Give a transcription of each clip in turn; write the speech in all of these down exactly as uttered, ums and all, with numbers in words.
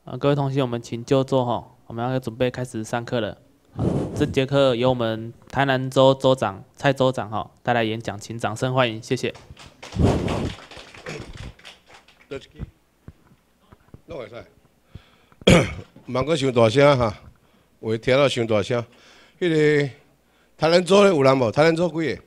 啊，各位同学，我们请就座哈，我们要准备开始上课了。好，这节课由我们台南州州长蔡州长哈带来演讲，请掌声欢迎，谢谢。 拢会使，茫阁伤大声哈，话听到伤大声。迄、那个台南州有人无？台南州几个？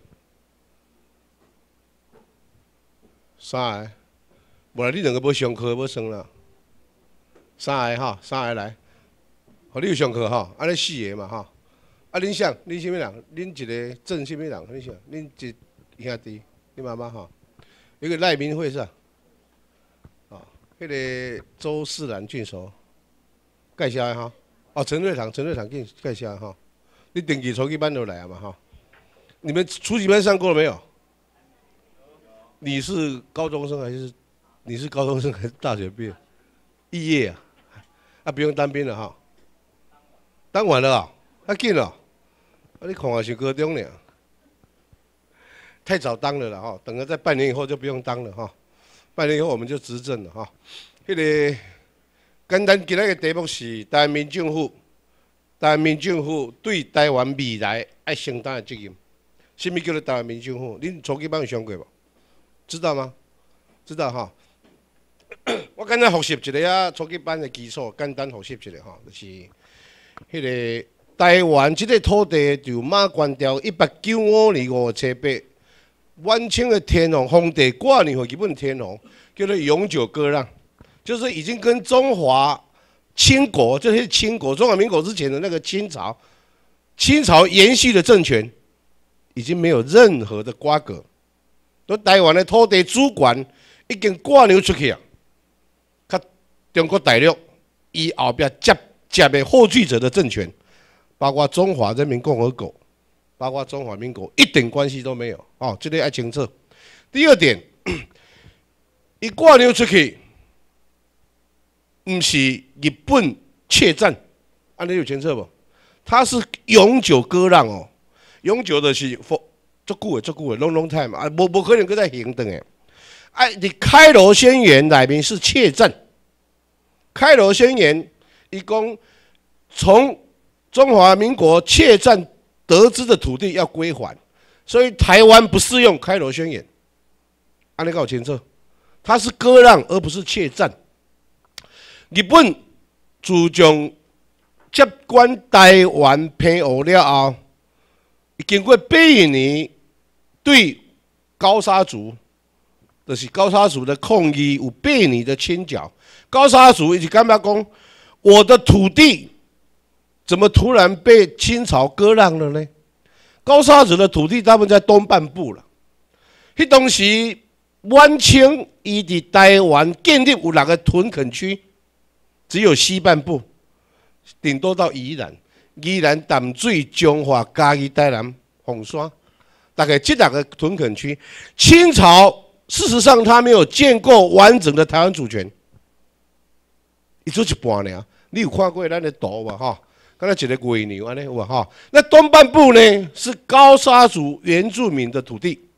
三个。无啦，你两个要上课要算啦。三个哈，三个来。互你有上课哈，安尼四个嘛哈。啊，恁啥？恁啥物人？恁一个郑啥物人？恁啥？恁一兄弟，恁妈妈哈。一个赖明慧是吧？啊，迄、那个周世兰郡守介绍的哈。哦，陈瑞堂，陈瑞堂介介绍的哈。你定期初级班都来啊嘛哈。你们初级班上过了没有？你是高中生还是？你是高中生还是大学毕业？肄业啊，啊不用当兵了哈。当完了啊，啊紧了，啊你看啊是高中呢，太早当了啦哈，等了在半年以后就不用当了哈，半年以后我们就执政了哈。迄、那个简单今仔个题目是台湾民政府，台湾民政府对台湾未来爱承担的责任。什么叫做台湾民政府？恁初级班有上过无？知道吗？知道哈。我简单复习一个啊，初级班的基础，简单复习一个哈，就是迄个台湾这个土地就马关条一八九五年五月七八，晚清的天皇皇帝挂年给日本天皇，叫做永久割让，就是已经跟中华清国，就是清国中华民国之前的那个清朝，清朝延续的政权，已经没有任何的瓜葛，都台湾的土地主权已经挂牛出去啊。中国大陆以后边接接的获据者的政权，包括中华人民共和国，包括中华民国，一点关系都没有。哦，这个要清楚。第二点，一挂牛出去，不是日本怯战，安尼有清楚不？它是永久割让哦，永久的是足久的足久的 ，long long time 啊，无无可能搁再行动诶。哎，你开罗宣言内面是怯战。开罗宣言，一共从中华民国怯战得知的土地要归还，所以台湾不适用开罗宣言。安尼搞清楚，它是割让而不是怯战。日本自从接管台湾澎湖了后，经过八一年对高沙族，就是高沙族的抗议有八年的清剿。高沙族一直感觉讲，我的土地怎么突然被清朝割让了呢？高沙族的土地大部分在东半部了。迄当时晚清伊伫台湾建立有六个屯垦区，只有西半部，顶多到宜兰、宜兰淡水、彰化、嘉义、台南、凤山，大概这两个屯垦区，清朝事实上他没有建构完整的台湾主权。伊做一半尔，你有看过咱的图无哈？刚才一个月牛安尼有无哈？那东半部呢是高沙族原住民的土地。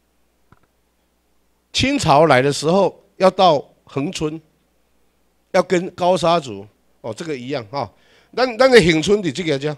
清朝来的时候要到恒春，要跟高沙族哦这个一样哈。咱咱的恒春伫这个只。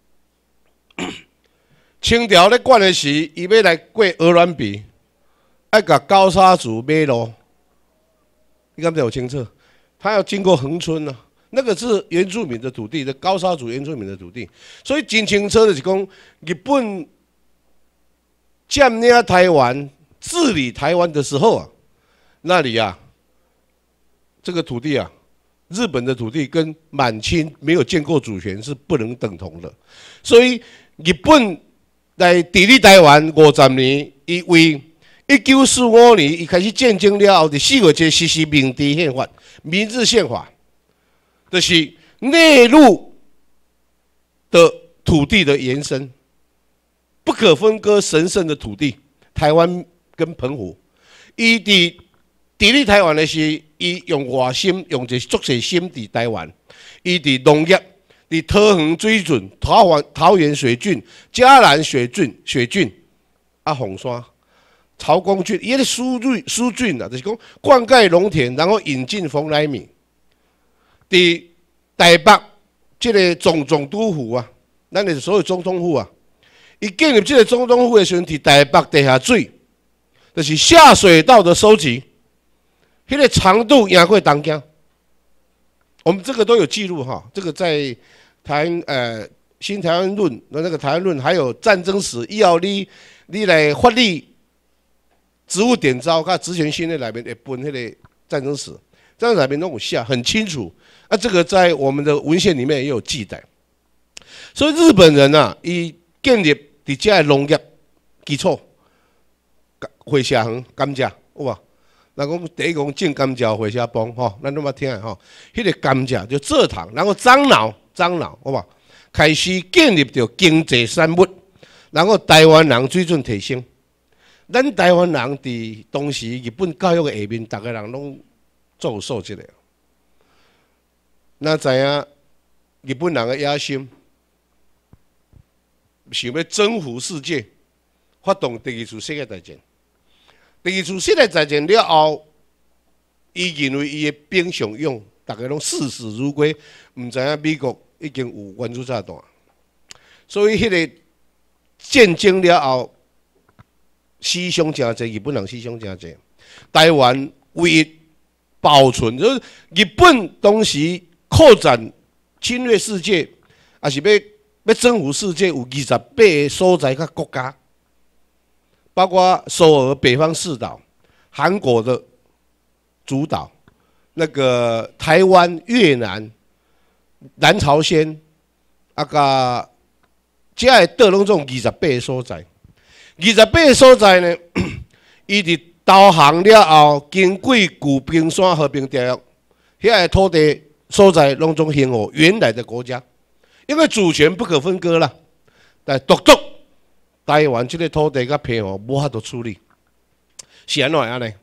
清朝咧管的时，伊要来过鹅銮鼻，要甲高沙族买路，你敢不有清楚？他要经过恒春啊，那个是原住民的土地，的高沙族原住民的土地，所以真清楚就是讲，日本占领台湾、治理台湾的时候啊，那里啊，这个土地啊，日本的土地跟满清没有建构主权是不能等同的，所以日本来治理台湾五十年，伊为一九四五年，伊开始战争了后，伫四月节实施明治宪法、明治宪法，就是内陆的土地的延伸，不可分割神圣的土地，台湾跟澎湖。伊伫治理台湾的时，伊用外心，用一个足侪心伫台湾。伊伫农业，伫桃园水圳、桃园桃园水郡、嘉南水郡、水郡啊，凤山。曹公郡，伊个疏浚疏浚啊，就是讲灌溉农田，然后引进蓬莱米。 伫台北这个总总督府啊，咱的所有总统府啊，伊建立这个总统府的时阵，伫台北地下水，就是下水道的收集，迄、那个长度赢过东京。我们这个都有记录哈，这个在台呃新台湾论的那个台湾论，还有战争史，伊要你你来发力职务点招，甲职权训练内面会分迄个战争史，战争内面都有写很清楚。啊，这个在我们的文献里面也有记载。所以日本人啊，伊建立伫遮的农业基础，回社园甘蔗，有无？咱讲第一讲种甘蔗回社帮吼，咱都捌听吼。迄、那个甘蔗就蔗糖，然后樟脑，樟脑，好无？开始建立着经济产物，然后台湾人水准提升。咱台湾人伫当时日本教育的下面，逐个人拢做有素质的。那知影日本人的野心，想要征服世界，发动第二次世界大战。第二次世界大战了后，伊认为伊的兵上用，大家拢视死如归，毋知影美国已经有原子炸弹，所以迄个战争了后，死伤真侪，日本人死伤真侪。台湾唯一保存，就是日本当时扩展侵略世界，也是要要征服世界，有二十八个所在甲国家。包括首尔北方四岛、韩国的主岛、那个台湾、越南、南朝鲜，啊个，这个岛拢总二十八个所在。二十八个所在呢，伊伫导航了后，经过旧冰山和平条约，遐个土地所在拢总还予原来的国家，因为主权不可分割啦。但独独台湾这个土地甲平湖无法度处理，是安怎安尼？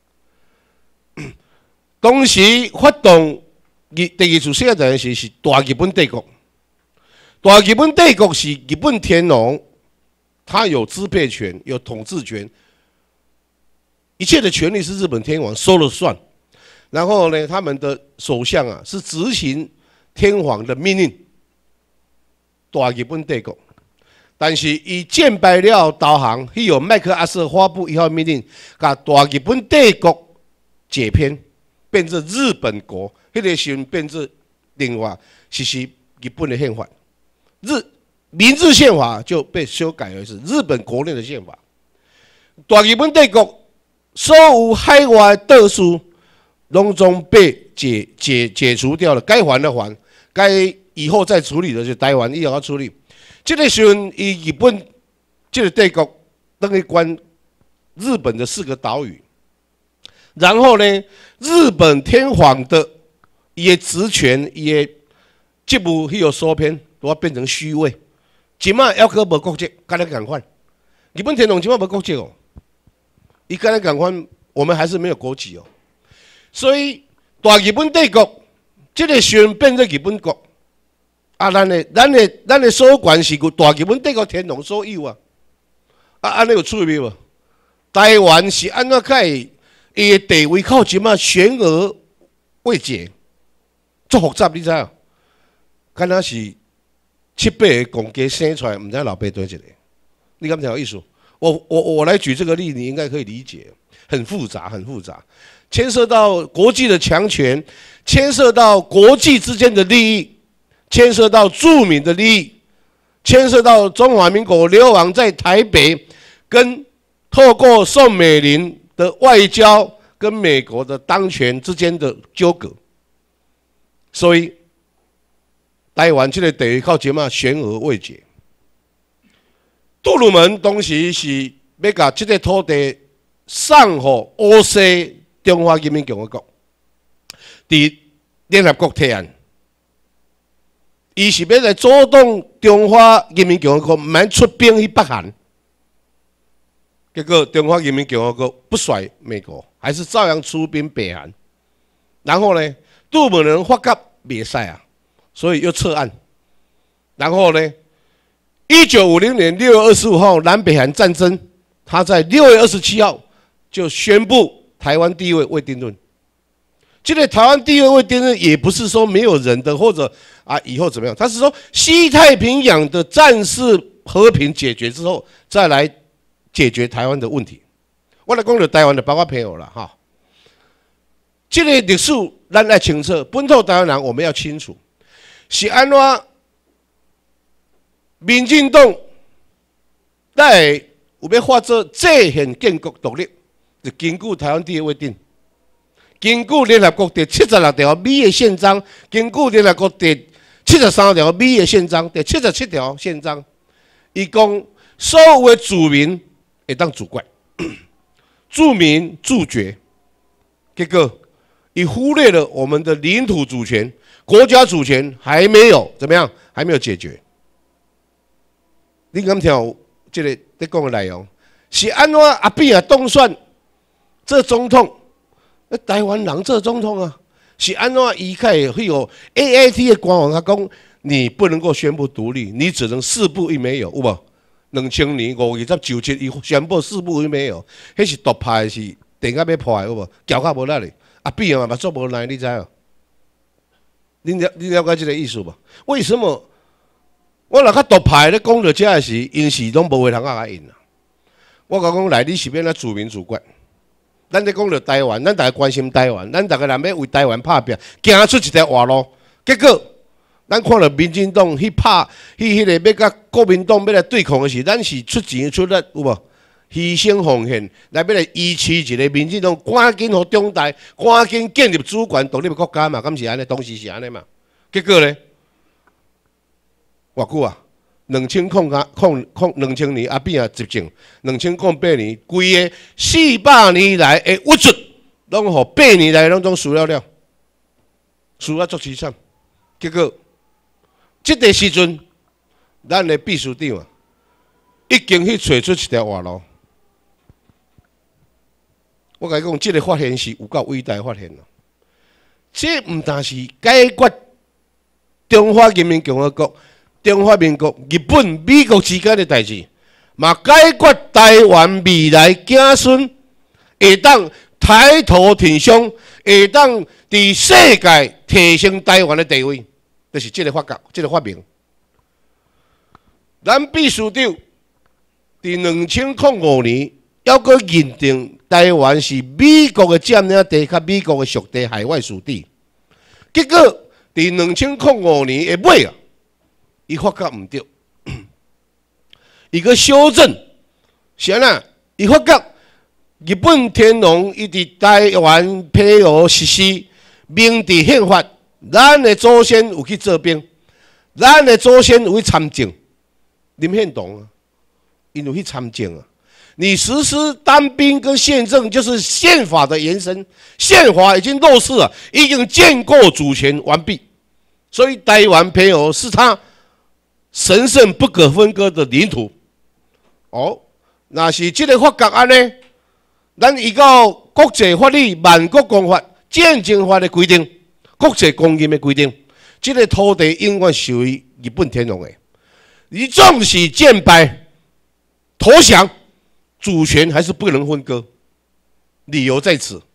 当时发动第二次世界大战时是大日本帝国，大日本帝国是日本天皇，他有支配权，有统治权，一切的权利是日本天皇说了算。然后呢，他们的首相啊是执行天皇的命令，大日本帝国。但是伊战败了导航，迄有麦克阿瑟发布一号命令，甲大日本帝国解编，变成日本国。迄、那个时阵变成另外实施日本的宪法，日明治宪法就被修改为是日本国内的宪法。大日本帝国所有海外岛屿，拢总被解解解除掉了，该还的还，该以后再处理的就台湾以后要处理。这个时阵，以日本这个帝国等于管日本的四个岛屿，然后呢，日本天皇的伊的职权、伊的职务迄个所偏，都要变成虚位。即马要搁无国籍，跟咱共款。日本天皇即马无国籍哦，伊跟咱共款，我们还是没有国籍哦。所以大日本帝国这个时阵变成日本国。啊，咱的、咱的、咱的所有权是大日本帝国天皇所有啊！啊，安尼有趣味无？台湾是安怎解？伊的地位靠即马悬而未决，足复杂，你知影？敢若是七八个公鸡生出来，毋知老爸对一个，你敢知有意思？我我我来举这个例，你应该可以理解，很复杂，很复杂，牵涉到国际的强权，牵涉到国际之间的利益。牵涉到著名的利益，牵涉到中华民国流亡在台北，跟透过宋美龄的外交跟美国的当权之间的纠葛，所以台湾这个地位靠即马悬而未决。杜鲁门当时是要把这个土地送给乌西中华人民共和国，伫联合国提案。伊是要来主动中华人民共和国，唔免出兵去北韩。结果中华人民共和国不甩美国，还是照样出兵北韩。然后呢，杜鲁门发觉袂使啊，所以又撤案。然后呢，一九五零年六月二十五号南北韩战争，他在六月二十七号就宣布台湾地位未定论。 这个台湾第二位电视也不是说没有人的，或者啊以后怎么样，他是说西太平洋的战事和平解决之后，再来解决台湾的问题。我来讲到台湾的，包括朋友了哈。这个历史咱要清楚，本土台湾人我们要清楚，是安怎民进党在有要发做制宪建国独立，就根据台湾第二位定。根据联合国第七十六条美的宪章，根据联合国第七十三条美的宪章，第七十七条宪章，伊讲所有的主民会当主管，住民自决。结果，伊忽略了我们的领土主权、国家主权还没有怎么样，还没有解决。你敢听这个在讲的内容？是安怎阿扁啊当选这总统？台湾人做总统啊，是安怎移开会有 A I T 的官员他讲，你不能够宣布独立，你只能四不一没有，有无？两千年五月十九日，伊宣布四不一没有，迄是独派是电甲要破的，有无？脚较无力哩，阿扁嘛嘛做无来，你知无？你了你了解这个意思无？为什么我若较独派咧讲到这个时，因是拢无话通啊因啦。我甲讲来，你是变咱主民主管。咱咧讲到台湾，咱大家关心台湾，咱大家人要为台湾拍拼，行出一条活路。结果，咱看到民进党去拍，去迄个要甲国民党要来对抗的时，咱是出钱出力，有无？牺牲奉献来要来支持一个民进党，赶紧互中台，赶紧建立主权独立的国家嘛，敢是安尼？当时是安尼嘛？结果咧，偌久啊？两千空空空空两千年阿扁啊执政，两千空八年，规个四百年来的屈辱，拢互八年来拢总输了了，输啊足凄惨。结果，这个时阵，咱的秘书长啊，已经去找出一条活路。我甲你讲，这个发现是有够伟大的发现咯。这唔但是解决中华人民共和国。中华民国、日本、美国之间的代志，嘛解决台湾未来子孙会当抬头挺胸，会当伫世界提升台湾的地位，就是这个发觉，这个发明。咱秘书长伫两千零五年，要阁认定台湾是美国的占领地，甲美国的属地海外属地。结果伫两千零五年的尾啊。伊发觉唔对，伊个修正，是安那？伊发觉日本天皇伊伫台湾配合实施明治宪法，咱的祖先有去做兵，咱的祖先有去参政，林献堂啊，因有去参政啊。你实施单兵跟宪政，就是宪法的延伸，宪法已经落实了，已经建构主权完毕，所以台湾配合是他。神圣不可分割的领土，哦，那是这个法觉安尼，咱依照国际法律、万国公法、战争法的规定、国际公约的规定，这个土地永远属于日本天皇的。你纵使战败、投降，主权还是不能分割，理由在此。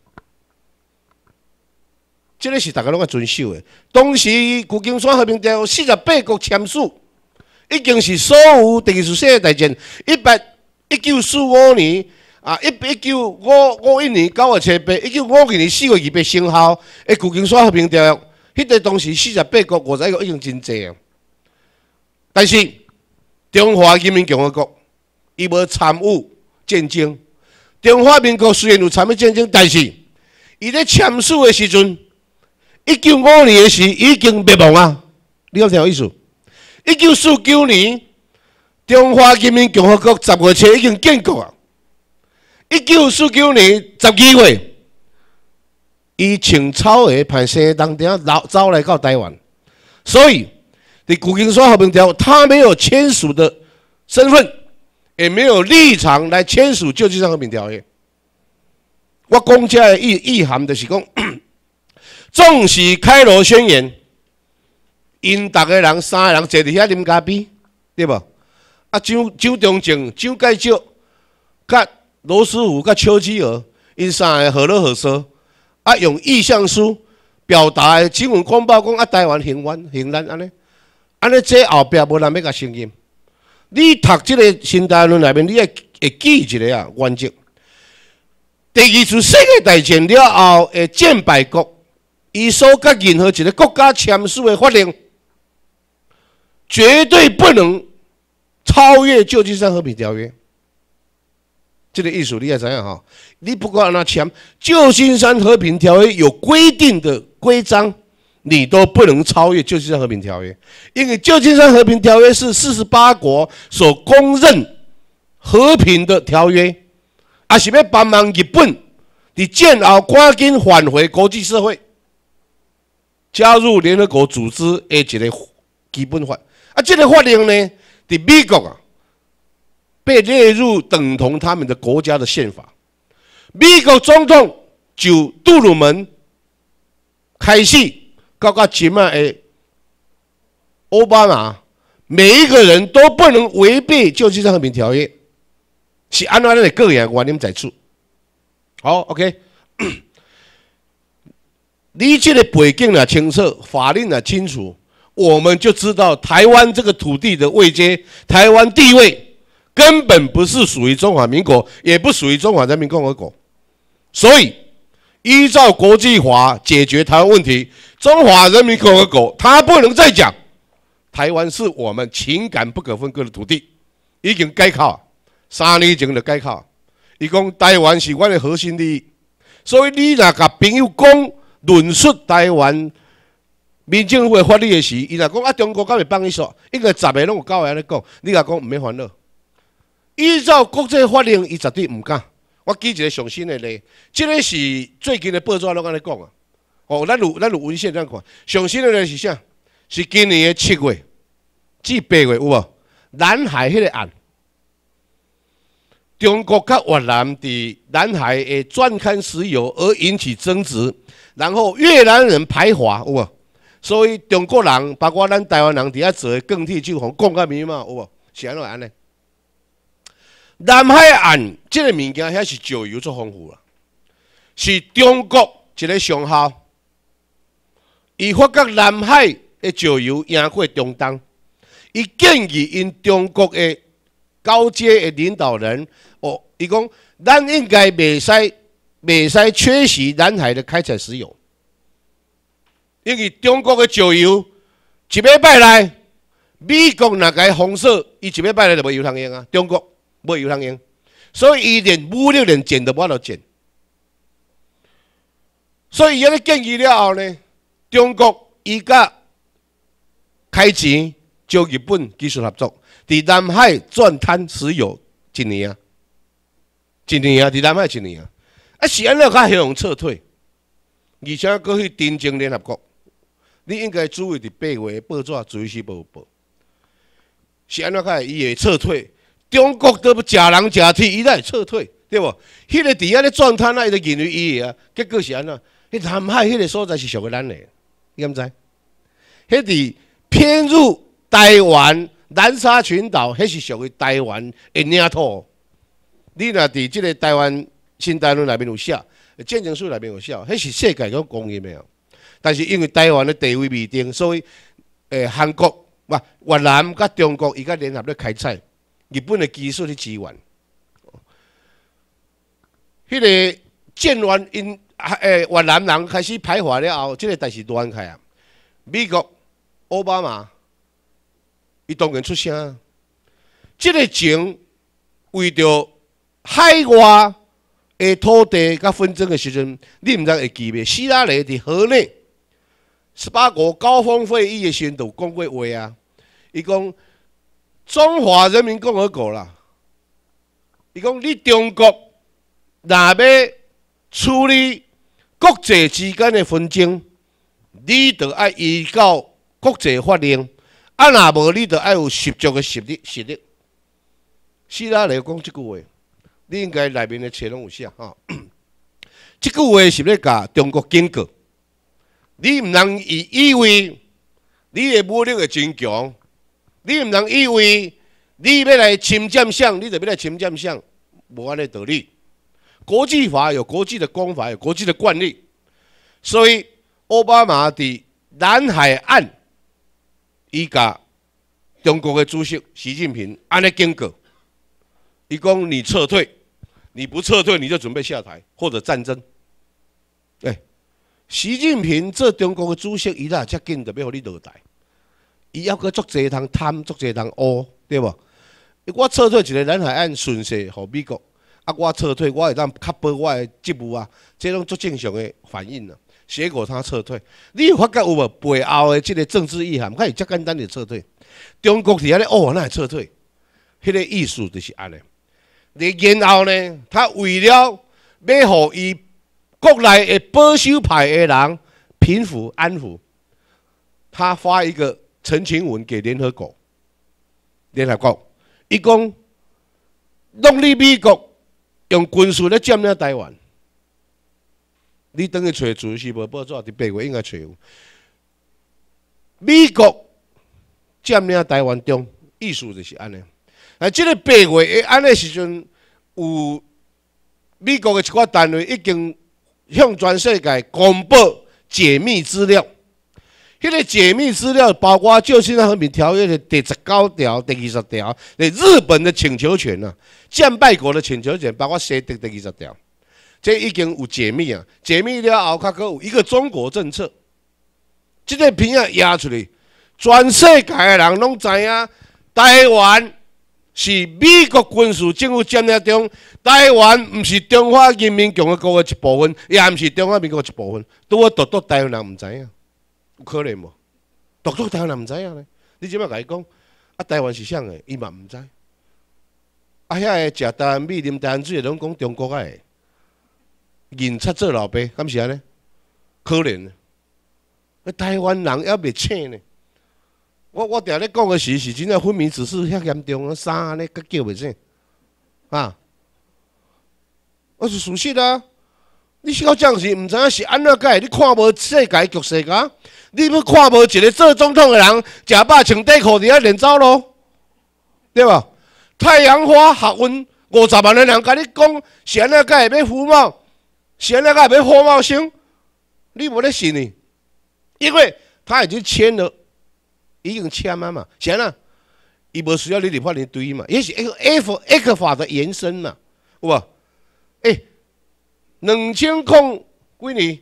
这个是大家拢要遵守的。当时旧金山和平条约四十八国签署。已经是所有第二次世界大战一八一九四五年啊，一一九五五一年九月七八，一九五二年四月二八生效的旧金山和平条约。迄个当时四十八国五十一个已经真济啊，但是中华人民共和国伊无参与战争。中华民国虽然有参与战争，但是伊咧签署的时阵，一九五二年的时已经灭亡啊。你有听有意思？一九四九年，中华人民共和国十月七已经建国啊。一九四九年十二月，伊穿草鞋派生当顶走来到台湾，所以在旧金山和平条约，他没有签署的身份，也没有立场来签署旧金山和平条约。我讲这个意意涵就是讲，纵使开罗宣言。因逐个人三个人坐伫遐啉咖啡，对无？啊，蒋蒋中正、蒋介石、甲罗斯福、甲邱吉尔，因三个合了合说， 啊用意向书表达的新闻公报讲啊台湾行完行咱安尼，安尼这后壁无人要甲承认。你读这个新大论内面，你会会记一个啊原则。第二次世界大战了后的战败国，伊所甲任何一个国家签署的法令，绝对不能超越旧金山和平条约。这个意思你也知影哈？你不管哪签，旧金山和平条约有规定的规章，你都不能超越旧金山和平条约，因为旧金山和平条约是四十八国所公认和平的条约，也是要帮忙日本在战后赶紧返回国际社会，加入联合国组织的一个基本法。啊，这个法令呢，在美国啊。被列入等同他们的国家的宪法。美国总统就杜鲁门开始，到到今麦的奥巴马，每一个人都不能违背旧金山和平条约，是按照那个个人观念在处。好 ，OK， 你这个背景啊清楚，法令啊清楚，我们就知道台湾这个土地的位阶，台湾地位。根本不是属于中华民国，也不属于中华人民共和国，所以依照国际法解决台湾问题，中华人民共和国他不能再讲台湾是我们情感不可分割的土地，已经改口，三年前就改口，伊讲台湾是我的核心利益，所以你若甲朋友讲论述台湾民政府的法律的时，伊若讲啊中国敢会帮你说，应该十个拢有九个安尼讲，你若讲唔免烦恼。依照国际法令，伊绝对唔敢。我举一个上新的例，这个是最近的报纸拢安尼讲啊。哦，咱有咱有文献咱看，上新的例是啥？是今年的七月至八月有无？南海迄个案，中国甲越南伫南海的钻勘石油而引起争执，然后越南人排华有无？所以中国人包括咱台湾人伫遐做的更替就互讲甲密嘛有无？是安怎安尼？南海岸这个物件，遐是石油最丰富啦，是中国一个商校，伊发觉南海的石油赢过中东，伊建议因中国的高阶的领导人，哦，伊讲咱应该袂使袂使缺席南海的开采石油，因为中国的石油一礼拜内，美国若甲伊封锁，伊一礼拜内就无油通用啊，中国。无油通用，所以伊连武力连建都无法度建。所以伊咧建议了后呢，中国伊甲开钱招日本技术合作，伫南海钻探石油一年啊，一年啊，伫南海一年啊，啊是安尼较向用撤退，而且佫去订正联合国，你应该注意伫八月报纸随时无报，是安怎较伊会撤退？中国都不假人假体，伊才会撤退，对无？迄个伫遐咧钻探啊，伊就认为伊啊，结果是安怎？迄南海迄个所在是属于咱的，你敢知？迄伫偏入台湾南沙群岛，迄是属于台湾的领土。你若伫即个台湾新大论内面有写，建证书内面有写，迄是世界都公认的。但是因为台湾的地位未定，所以诶，韩国、哇越南甲中国伊甲联合咧开采。日本的技术去支援，迄、那个建完因诶越南人开始排华了后，这个代志乱开啊！美国奥巴马伊当然出声，这个情为着海外的土地甲纷争的时阵，你毋知会记袂？希拉里伫河内十八国高峰会议的时阵，就讲过话啊，伊讲。中华人民共和国啦，伊讲你中国若要处理国际之间的纷争，你就要依照国际法令，啊，若无你就要有十足的实力实力。希拉里讲即句话，你应该内面的册拢有写哈。即句话是咧甲中国警告，你毋能以以为你的武力会真强。你毋能以为你要来侵占项，你就要来侵占项，无安尼道理。国际法有国际的公法，有国际的惯例。 所以奥巴马伫南海岸，伊甲中国的主席习近平安尼警告，伊讲你撤退，你不撤退你就准备下台或者战争。哎、欸，习近平做中国的主席，伊哪遮紧就要互你落台，伊要搁足济通贪，足济通乌，对无？我撤退一个南海岸顺势互美国，啊，我撤退，我会当确保我的职务啊，这拢足正常的反应啊。结果他撤退，你有发觉有无背后的这个政治意涵？看伊遮简单的撤退，中国伫遐咧哦，哪会撤退？迄、那个意思就是安尼。然后呢，他为了要互伊国内的保守派的人平复安抚，他发一个陈情文给联合国，联合国。伊讲，弄你美国用军事咧占领台湾，你等去找自是无报纸伫八月应该找有。美国占领台湾中，意思就是安尼。啊，即个八月诶安尼时阵，有美国诶一寡单位已经向全世界公布解密资料。迄个解密资料包括《旧金山和平条约》的第十九条、第二十条，日本的请求权啊，战败国的请求权，包括西德第二十条，这已经有解密啊。解密了后，还有一个中国政策，这个片啊压出来，全世界的人拢知影，台湾是美国军事政府占领中，台湾不是中华人民共和国的一部分，也不是中华民国的一部分，拄好独独台湾人唔知影。有可能无？独独台湾人唔知影咧。你即摆甲伊讲，啊台湾是啥个？伊嘛唔知。啊遐个食台湾米、啉台湾水，拢讲中国个，认出做老爸，敢是安尼？可能。台湾人还袂醒呢。我我定咧讲个是是真正昏迷指数遐严重啊，啥安尼佮叫袂醒啊？我是事实啊。你到这样时，唔知影是安怎解？你看无世界局势个？你要看无一个做总统的人，食饱穿短裤伫遐练走咯，对吧？太阳花学运五十万的人甲你讲，是安怎解？要服贸，是安怎解？要货贸生，你无咧信呢？因为他已经签了，已经签了嘛，是安怎？伊无需要你立法院对嘛？也是 F F 法的延伸嘛，有无？诶、欸。两千零几年，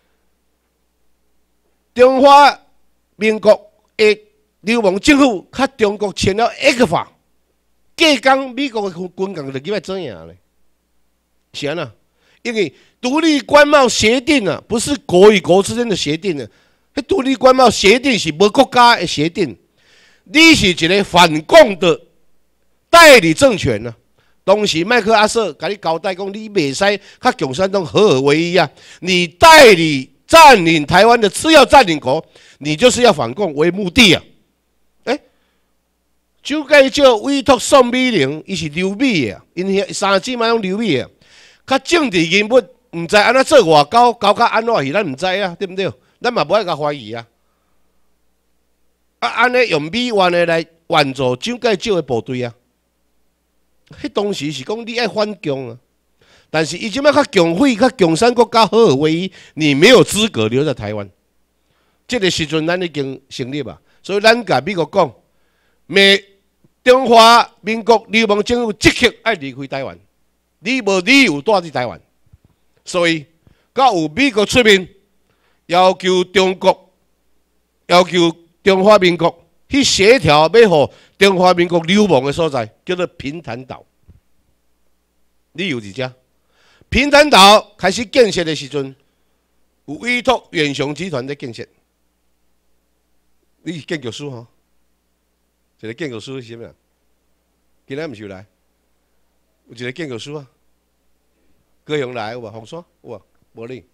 中华民国的流氓政府甲中国签了 X 法，隔工美国的军军舰就几摆怎样咧？是安怎？因为独立关贸协定啊，不是国与国之间的协定啊，迄独立关贸协定是无国家的协定，你是一个反共的代理政权啊。当时麦克阿瑟甲你交代讲，你袂使甲共产党合而为一啊！你代理占领台湾的次要占领国，你就是要反共为目的啊！诶、欸，蒋介石委托宋美龄，伊是留美的，因遐三姊妹拢留美的，较政治人物唔知安怎做外交，交甲安怎去，咱唔知啊，对不对？咱嘛无爱甲怀疑啊！啊，安尼用美元的来援助蒋介石的部队啊！迄当时是讲你爱反共啊，但是伊即摆较共匪、较共产国家合而为一，你没有资格留在台湾。这个时阵咱已经成立啊，所以咱甲美国讲，美中华民国流氓政府即刻爱离开台湾，你无理由待伫台湾。所以，甲有美国出面要求中国、要求中华民国去协调，要互中华民国流氓的所在叫做平潭岛，理由是遮。平潭岛开始建设的时阵，有委托远雄集团在建设。你是建筑师吼？一个建筑师是啥物？今仔毋是有来？有一个建筑师啊，高雄来有无？红山有无？无哩。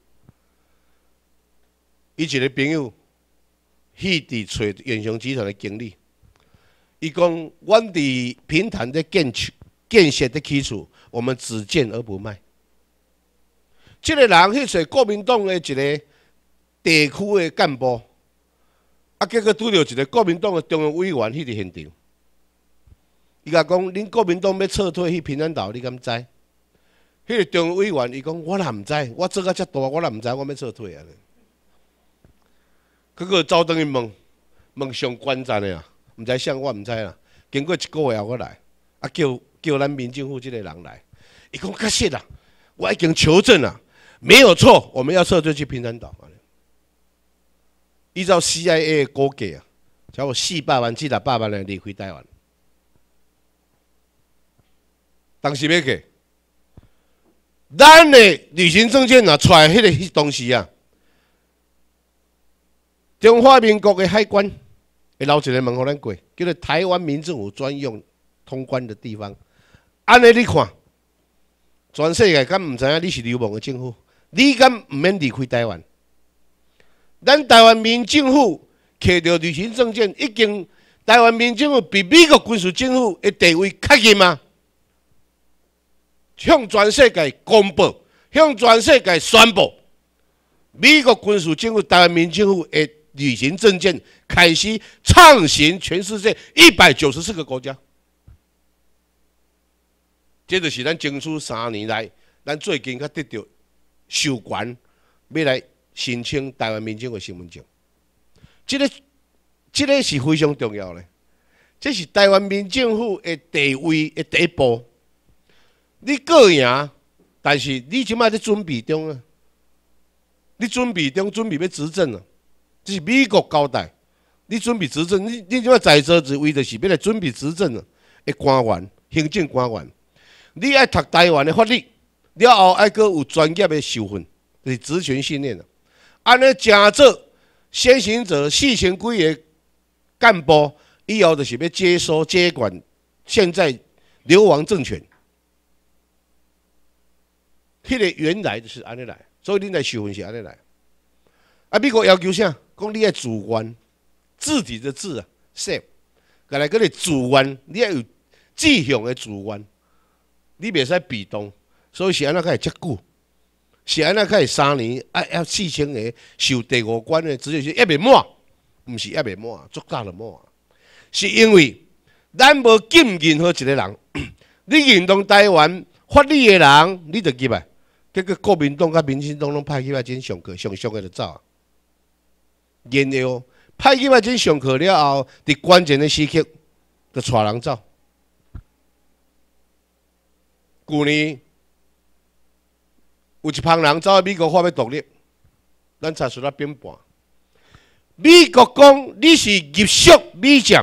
伊一个朋友去伫找远雄集团的经理。伊讲，阮伫平潭的建建设的基础，我们只建而不卖。这个人去找国民党的一个地区的干部，啊，结果拄到一个国民党的中央委员去伫现场。伊甲讲，恁国民党要撤退去平潭岛，你敢知？迄个中央委员伊讲，我也毋知，我做到遮大，我也毋知我要撤退啊。 佮个走转去问问上关站的啊，毋知啥我毋知啦。经过一个月后我来，啊叫叫咱民政府即个人来，伊讲确实啦，我已经求证了，没有错，我们要撤退去平潭岛。依照 C I A 的估计啊，超过四百万至六百万人离开台湾。当时要给，咱的旅行证件拿出来迄个东西啊，中华民国的海关会留一个门互咱过，叫做台湾民政府专用通关的地方。安尼你看，全世界敢毋知影你是流氓的政府？你敢毋免离开台湾？咱台湾民政府摕到旅行证件，已经台湾民政府比美国军事政府的地位较硬吗？向全世界公布，向全世界宣布，美国军事政府、台湾民政府的旅行证件开始畅行全世界一百九十四个国家。这就是咱争取三年来，咱最近才得到授权，要来申请台湾民政府身份证。这个、这个是非常重要的，这是台湾民政府的地位的第一步。你过赢，但是你即摆在准备中啊，你准备中准备要执政啊，这是美国交代，你准备执政，你你即摆在座之位就是要来准备执政啊的官员、行政官员，你爱读台湾的法律，了后爱阁有专业的受训，就是职权训练啊。安尼真做先行者四千几个干部，以后就是要接收接管现在流亡政权。迄个原来就是安尼来，所以恁来受训是安尼来。啊，美国要求啥？讲你要自愿，自己的自啊 ，self， 再来嗰个自愿，你要有志向的自愿，你袂使被动。所以是安那开遮久，是安那开三年，啊要四千个受第五关的，只是一未满，毋是一未满，足够就满。是因为咱无禁任何一个人，你认同台湾法律的人，你就入来。结果国民党甲民进党拢派去遐真上课，上俗的就走啊。然后派去遐真上课了后，伫关键的时刻就带人走。去年有一帮人走去美国法要独立，咱查出来变半。美国讲你是入属美占，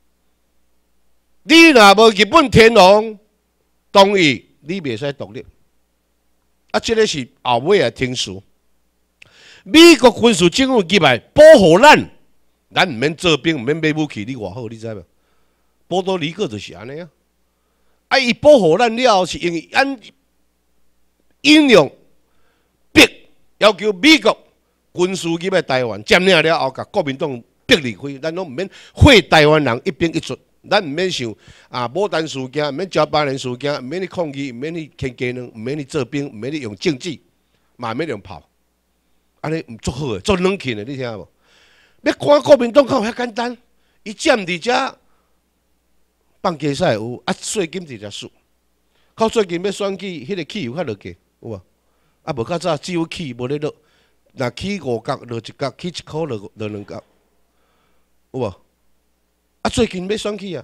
你若无日本天皇同意，你袂使独立。啊，这个是后尾的听说。美国军事政府入来保护咱，咱毋免做兵，毋免买武器，你偌好，你知无？波多黎各就是安尼啊。啊，伊保护咱了后，是因为咱引用逼要求美国军事入来台湾，占领了后，甲国民党逼离开，咱拢毋免废台湾人一兵一卒。咱毋免想啊，牡丹事件，毋免交八年事件，毋免去抗议，毋免去牵鸡卵，毋免去做兵，毋免去用政治，嘛免用炮，安尼毋足好诶，足冷气诶，你听无？要看国民党敢有遐简单？伊占伫遮放假赛有，啊税金直接输，靠最近要选举，迄个汽油较落价，有无？啊无较早只有起无咧落，若起五角落一角，起一箍落落两角，有无？啊，最近要选举啊！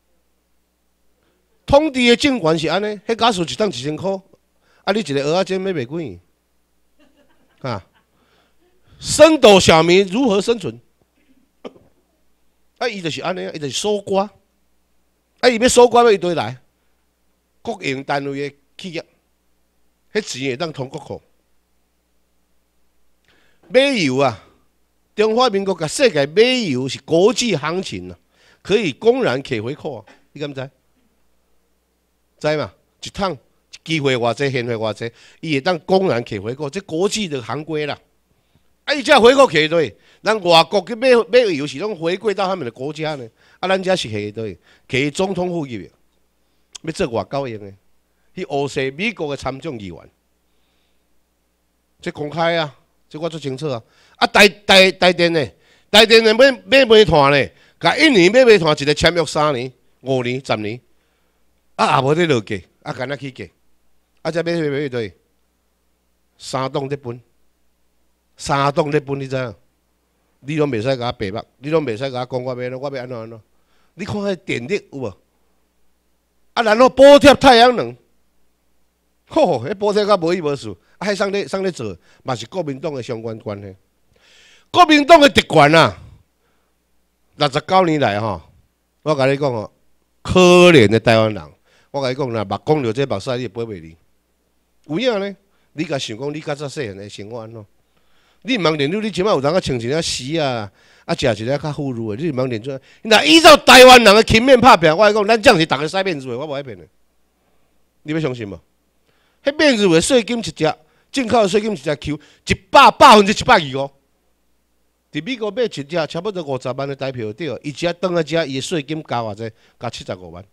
统治的政权是安尼，迄假数一档一千箍，啊，你一个蚵仔煎要卖几元？啊，深斗小民如何生存？啊，伊就是安尼啊，伊就是搜刮，啊，伊要搜刮要一堆来，国营单位的企业，迄钱会当通国库。买油啊，中华民国甲世界买油是国际行情啊。可以公然摕回扣啊！你敢知？知嘛？一趟机会偌济，现费偌济，伊会当公然摕回扣，这国际的行规啦。啊，伊这回扣摕对，咱外国去买买油是拢回归到他们的国家呢。啊，咱这是摕对，摕总统府入，要做外交用的，去乌西美国的参众议员，这公开啊，这我做清楚啊。啊，台台台电呢？台电呢买买煤炭呢？甲一年买煤炭一个签约三年、五年、十年，啊也无咧落价，啊干那起价，啊才买买买对，三栋咧分，三栋咧分你知影？ 你拢袂使甲我白目，你拢袂使甲我讲我要安怎，我要安怎安怎。你看迄电力有无？啊，然后补贴太阳能，吼，迄补贴甲无依无数，啊，迄上咧上咧做，嘛是国民党的相关关系。国民党的特权啊，六十九年来吼，我甲你讲哦，可怜的台湾人，我甲你讲啦，目讲着这目屎，你会飞袂离。有影呢？你甲想讲，你较早细汉的生活安怎？你毋通练出你即摆有当啊穿一领丝啊，啊食一领较富裕的，你毋通练出。那依照台湾人的勤勉拍拼，我来讲，咱这样是逐个使面子的，我无爱骗你。你要相信无？迄面子的税金一只，进口的税金一只 Q， 一百百分之一百二五。伫美国买一只差不多五十万的台票对，伊只当啊只，伊的税金加偌济？加七十五万。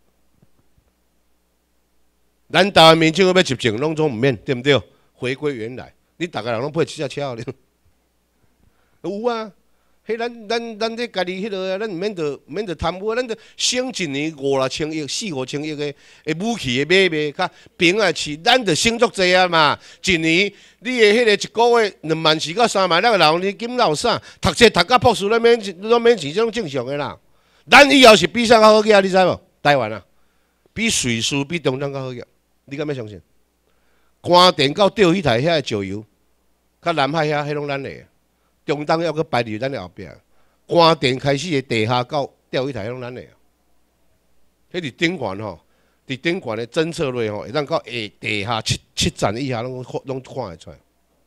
咱台湾民众要入境，拢总毋免，对毋对？回归原来，你逐个人拢配七只车了。有啊，迄咱咱咱这家己迄落啊，咱毋免着毋免着贪污啊，咱着省一年五六千亿、四五千亿的的武器的买卖，甲兵啊饲，咱着省足济啊嘛。一年你的迄个一个月两万四到三万，咱个老年金老啥？读册读到博士，咱免咱免钱，这种正常的啦。咱以后是比啥较好个，你知无？台湾啊，比瑞士、比中东较好个，你敢要相信？关电到钓鱼台遐个石油，甲南海遐迄拢咱的。中东要搁排伫咱的后壁，关电开始的地下到钓鱼台拢咱的，迄伫顶悬吼，伫顶悬的侦测类吼，会当到下地下七七站以下拢拢看会出来。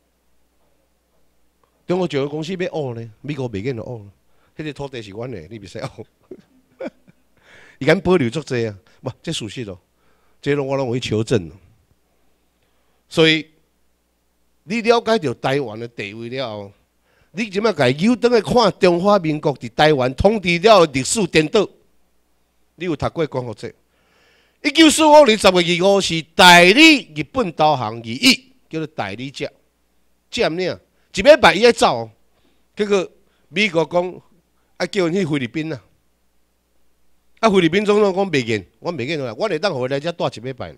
中国石油公司要学呢，美国袂瘾就学，迄个土地是阮的，你袂使学。伊敢保留足济啊，无这事实咯，这拢我拢会求证。所以你了解到台湾的地位了后。你即摆家有当来看中华民国伫台湾统治了历史颠倒，你有读过光复节？一九四五年十月二号是代理日本导航而已，叫做代理者，占领一礼拜伊爱走，结果美国讲啊叫因去菲律宾啦，啊菲律宾总统讲袂瘾，我袂瘾啦，我会当回来遮住一礼拜呢。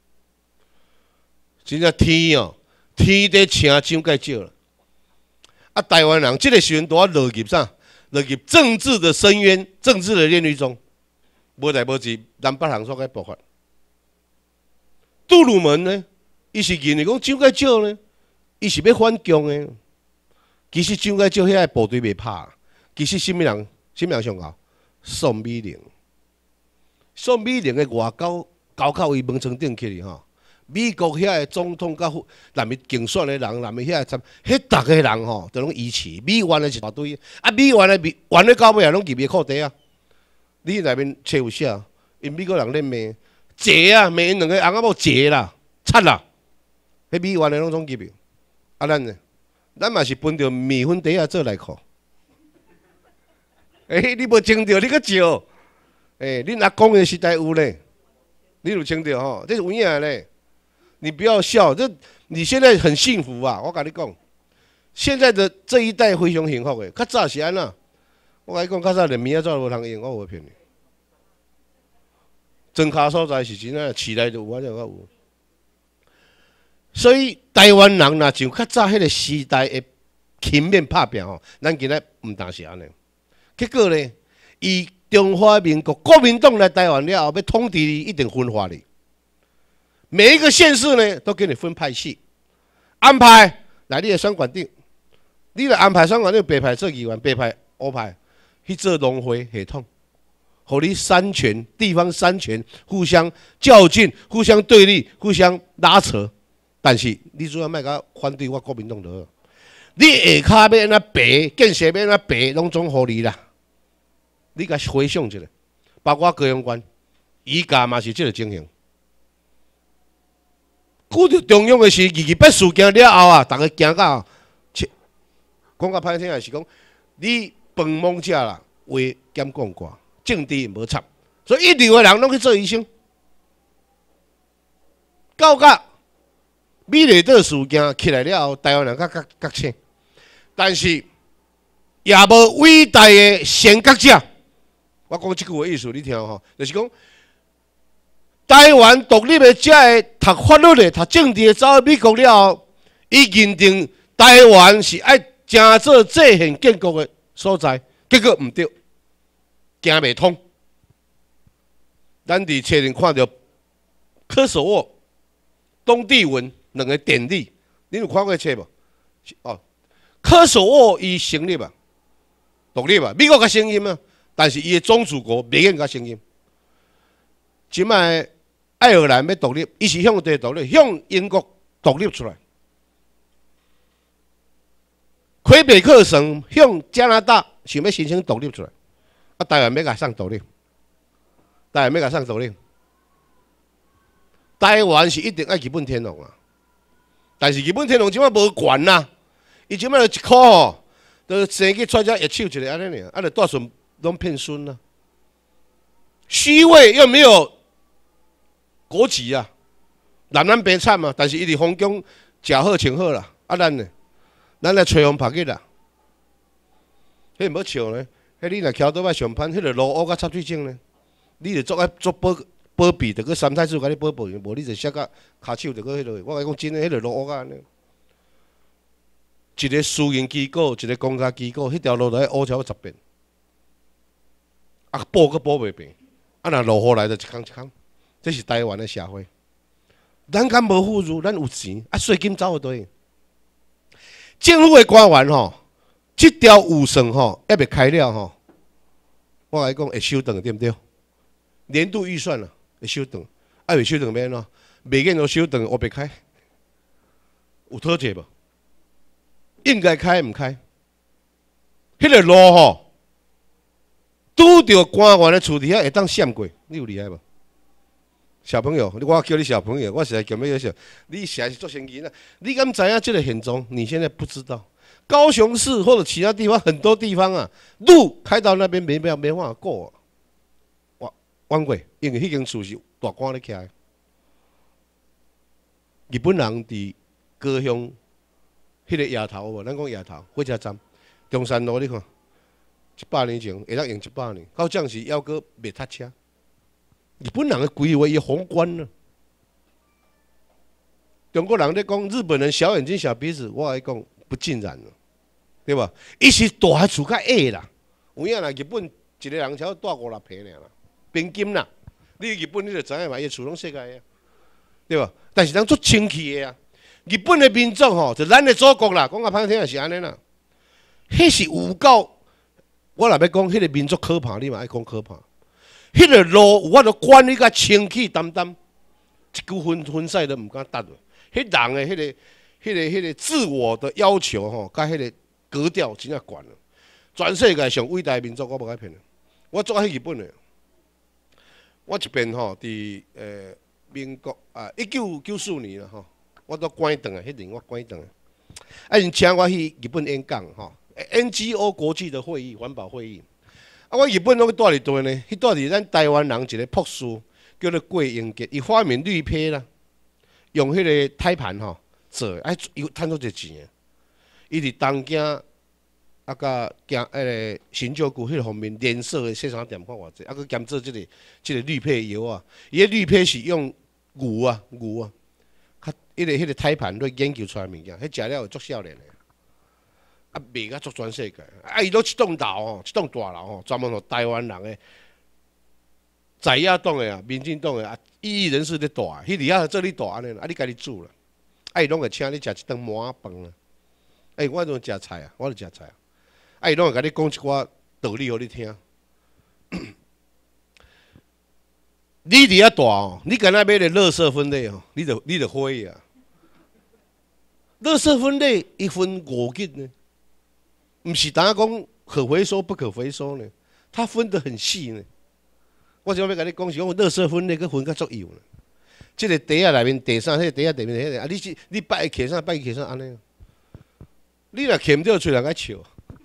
真正天哦，天在请蒋介石了。啊，台湾人这个时阵都要落入啥？落入政治的深渊、政治的炼狱中，无代无志，南北行所该爆发。杜鲁门呢，伊是认为讲蒋介石呢，伊是要反共的。其实蒋介石遐个部队袂拍，其实什么人？什么人上校？宋美龄。宋美龄的外交高考伊门窗顶起哩吼。美国遐个总统甲南面竞选的人，南面遐个，迄逐个人吼，都拢支持。美元的一大堆，啊，美元的美元的到尾也拢入伊裤底啊。你内面册有写，因美国人咧骂，坐啊，骂因两个翁仔某坐啦，惨啦。迄美元的拢总入去。啊，咱呢，咱嘛是分着面粉底啊做内裤。诶、欸，你无清着，你搁笑。诶、欸，恁阿公的时代有咧，你有清着吼，这是有影咧。你不要笑，这你现在很幸福啊！我跟你讲，现在的这一代非常幸福的。较早是安那，我跟你讲，较早连明仔早都无通用，我无骗你。庄脚所在是真啊，市内就有，我就有。所以台湾人若像较早迄个时代的勤勉拍拼吼，咱今仔毋但是安尼。结果呢，以中华民国国民党来台湾了后，要统治你，一定分化你。每一个县市呢，都给你分派系，安排来你的选管定，你来安排选管定，北派做议员，北派乌派去做农会系统，互你三权地方三权互相较劲、互相对立、互相拉扯。但是你主要莫甲反对我国民党就好，你下骹要安怎白，建设要安怎白，拢总互你啦。你甲回想一下，包括高雄县，伊家嘛是这个情形。拄着中央的是二二八事件了后啊，大家惊到，讲较歹听也是讲，你饭懵食啦，话减讲寡，政治无插，所以一流的人拢去做医生。到甲美丽岛事件起来了后，台湾人较较觉醒，但是也无伟大的先觉者。我讲即句话意思，你听吼，就是讲。台湾独立的，遮个读法律的、读政治的，走去美国了后，伊认定台湾是爱正做制宪建国的所在，结果毋对，行袂通。咱伫册里看到科索沃、东帝汶两个典例，恁有看过册无？哦，科索沃伊成立啊，独立啊，美国较声音啊，但是伊的宗主国袂瘾较声音。即摆爱尔兰要独立，伊是向地独立，向英国独立出来。魁北克省向加拿大想要申请独立出来，啊，台湾要甲送独立，台湾要甲送独立。台湾是一定爱日本天皇啊，但是日本天皇即摆无权呐，伊即摆就一箍吼，就生去出只一手一个安尼尔，啊，就带顺拢骗孙啊，虚位又没有国籍啊，南南北惨嘛，但是伊伫皇宫食好穿好啦，啊，咱呢？咱来吹风拍去啦，迄唔好笑呢。迄你若桥倒摆上攀，迄个落乌甲插水井呢，你着做爱做保保庇，着去三太子甲你保庇，无你就摔甲骹手着去迄落。我甲你讲真诶，迄个落乌甲安尼，一个私营机构，一个公家机构，迄条路来乌超十遍，啊，保阁保袂平，啊，若落雨来就一空一空，这是台湾诶社会。咱敢无富裕，咱有钱，啊，税金走倒去。政府的官员吼，这条预算吼还未开了吼，我甲你讲会收顿对不对？年度预算啦，会收顿，啊未收顿免咯，袂见都收顿，我别开，有妥协无？应该开唔开？迄个路吼，拄着官员的厝底下会当闪过，你有厉害无？小朋友，我叫你小朋友，我实在叫咩小？你实在是做生意啦，你敢知影这个现状？你现在不知道，高雄市或者其他地方很多地方啊，路开到那边没没没办法过、啊，我弯过，因为迄间厝是大官咧徛。日本人伫高雄迄个夜头无？咱讲夜头火车站，中山路你看，一百年前会当用一百年，到这时还阁袂塞车。日本人的规划伊宏观呢，中国人咧讲日本人小眼睛小鼻子，我来讲不尽然了，对吧？伊是大厝较矮啦，有影啦？日本一个人才带五六坪尔啦，平均啦。你日本你就知影嘛，伊厝拢世界啊，对吧？但是人做清气的啊，日本的民众吼，就咱的祖国啦，讲较歹听也是安尼啦。迄是有够，我若要讲迄个民族可怕，你嘛爱讲可怕。迄个路有法度管理甲清气淡淡，一句分分赛都毋敢答。迄人的迄、那个、迄、那个、迄、那个自我的要求吼，甲迄个格调真正悬了。全世界上伟大的民族，我无爱骗你。我做喺日本的，我一边吼伫诶民国啊一九九四年啦吼，我都关转来，迄年我关转来。啊，因请我去日本演讲吼 ，N G O 国际的会议，环保会议。啊，我日本拢去住伫倒呢？迄住伫咱台湾人一个博士，叫做桂英杰，伊发明绿胚啦，用迄个胎盘吼做，哎，伊趁到一钱。伊伫东京啊，甲京迄个新庄区迄个方面连锁的洗衫店看偌济，啊，佮兼做即、这个即、这个绿胚药啊。伊个绿胚是用牛啊牛啊，较迄、那个迄、那个胎盘去研究出来物件，迄食了会足少年的。啊，卖甲足全世界，啊，伊都一栋楼吼，一栋大楼吼，专门互台湾人诶，在野党诶啊，民进党诶啊，异议人士咧住，迄伫遐做你住安尼啦，啊，你家己煮啦，啊，伊拢会请你食一顿满饭啦，哎、欸，我拢食菜啊，我著食菜啊，啊，伊拢会甲你讲一寡道理互你听。你伫遐住哦，你敢若买个垃圾分类吼，你著你著灰啊，垃圾分类一分五级呢。毋是单讲可回收不可回收呢，它分得很细呢。我想要甲你讲是讲，垃圾分类佮分较足幼呢。即、這個袋仔內面地啥，迄、那個袋仔內面迄、那個，啊，你是你擺摕啥，擺摕啥安尼。你若摕毋着喙，人家笑。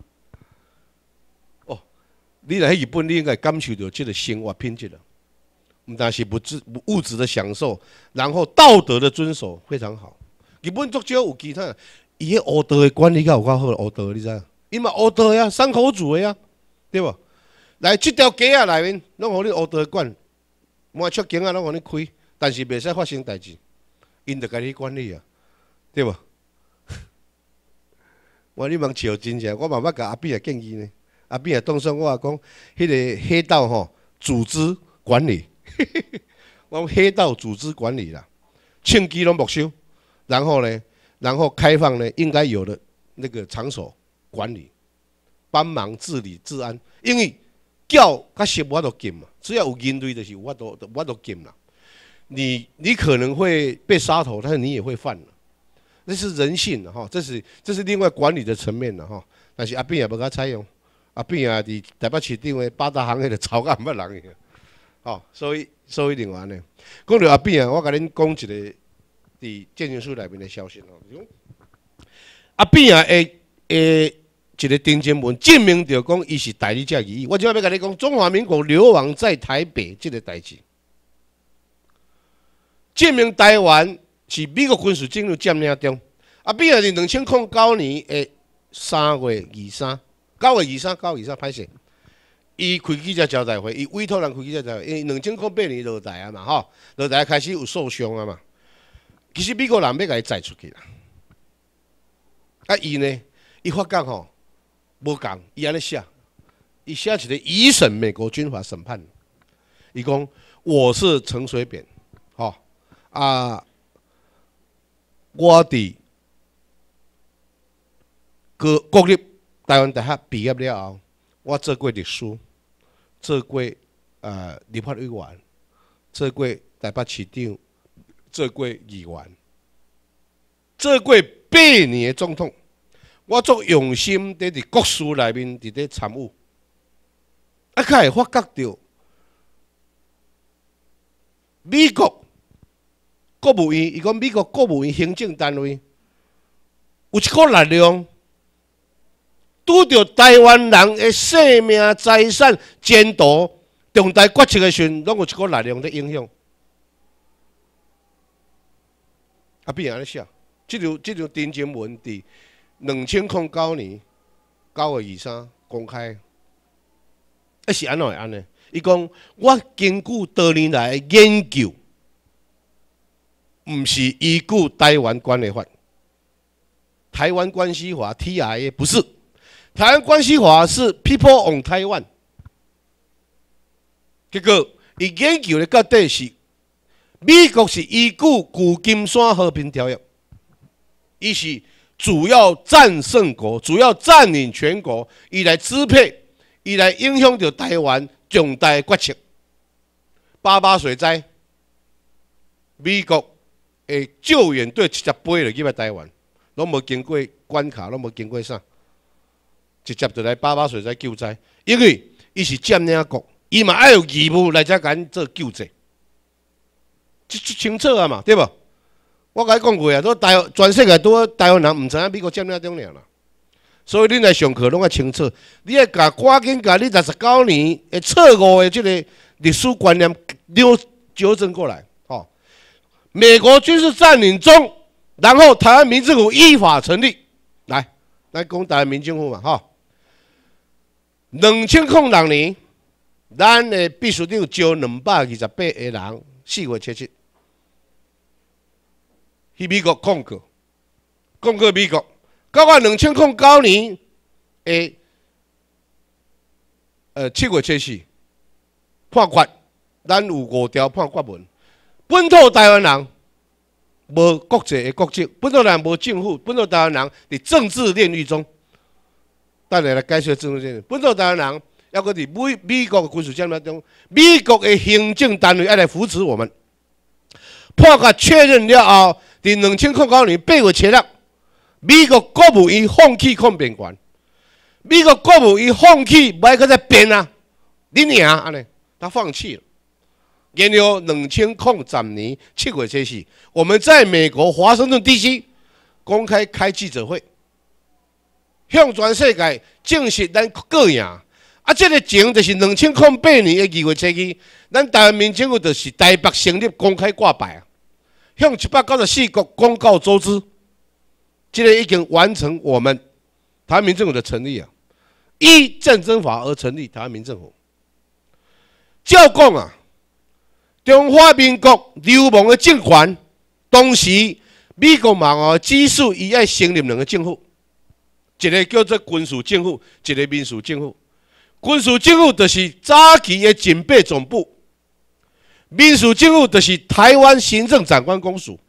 哦，你若喺日本，你應該感受到即個生活品質啦。毋但是物質物質的享受，然後道德的遵守非常好。日本足少有其他，伊迄黑道的管理較有較好，黑道你知影？伊嘛黑道呀，山口组的呀，对无？来，即条街仔内面，拢互你黑道管，满出境啊，拢互你开，但是袂使发生代志，因着家己管理啊，对无？我你茫笑真正，我慢慢甲阿碧也建议呢。 阿扁也动手，我讲，迄个黑道吼组织管理，我黑道组织管理啦，庆基拢没收，然后呢，然后开放呢应该有的那个场所管理，帮忙治理治安，因为叫甲食我都禁嘛，只要有人类就是我都我都禁啦。你你可能会被杀头，但是你也会犯了，那是人性的哈，这是这是另外管理的层面的哈。但是阿扁也无甲采用，阿扁也伫台北市顶的八大行业的草案捌人去，吼，所以所以另外呢，讲到阿扁啊，我甲恁讲一个伫建证书内面的消息吼，阿扁啊诶诶一个定情文证明着讲伊是代理者意义。我今仔要甲你讲中华民国流亡在台北这个代志。证明台湾是美国军事政府占领中。啊，比如是两千零九年的三月二三，九月二三，九月二三，歹势，伊开记者招待会，伊委托人开记者招待会，因为两千零八年落台啊嘛，吼，落台开始有受伤啊嘛。其实美国人要甲伊载出去啦。啊，伊呢，伊发觉吼，无共，伊安尼写，伊写一个移审美国军法审判，伊讲我是陈水扁，吼。啊，我伫国国立台湾大学毕业了后，我做过律师，做过呃立法委员，做过台北市长，做过议员，做过八年的总统。我足用心伫伫国事内面伫咧参与，啊，才会发觉到美国。国务院，伊讲美国国务院行政单位有一股力量，拄着台湾人的生命财产前途重大决策的时阵，拢有一股力量在影响。啊，变安尼写，即条即条定情文伫两千零九年九月二三公开，啊是安怎会安尼？伊讲我根据多年来的研究。唔是依据台湾关系法，台湾关系法 T I A 不是，台湾关系法是 People on Taiwan。结果伊研究的到底是美国是依据旧金山和平条约，伊是主要战胜国，主要占领全国，伊来支配，伊来影响着台湾重大决策。八八水灾，美国。诶，救援队直接飞落去来台湾，拢无经过关卡，拢无经过啥，直接就来八八水灾救灾。因为伊是占领国，伊嘛爱有义务来遮甲咱做救济，这这清楚啊嘛，对无？我甲你讲过啊，都台全世界都台湾人毋知影美国占领中了啦。所以恁来上课拢爱清楚，你爱甲赶紧甲你六十九年诶错误诶即个历史观念纠纠正过来。美国军事占领中，然后台湾民政府依法成立。来，来讲台湾民政府嘛，哈。两千零六年，咱的秘书长招两百二十八个人，四月七七，去美国控告，控告美国。到我两千零九年的呃七月七四，判决，咱有五条判决文。本土台湾人无国籍的国籍，本土台湾无政府，本土台湾人伫政治炼狱中。等下来解说政治炼狱。本土台湾人要搁伫美美国的军事占领中，美国的行政单位要来扶持我们。判决确认了后，伫两千零九年八月七日，美国国务院放弃抗辩权。美国国务院放弃，不爱搁再辩啊，你赢安尼，他放弃了。然后，两千零十年七月七日，我们在美国华盛顿 D C 公开开记者会，向全世界证实咱各赢。啊，这个情就是两千零八年的二月七日，咱台湾民政府就是台北成立公开挂牌啊，向一百九十四国公告周知，这个已经完成我们台湾民政府的成立啊，依战争法而成立台湾民政府。照讲啊。中华民国流亡的政权，当时美国嘛哦指示伊爱成立两个政府，一个叫做军事政府，一个民事政府。 军事政府就是早期的警备总部，民事政府就是台湾行政长官公署。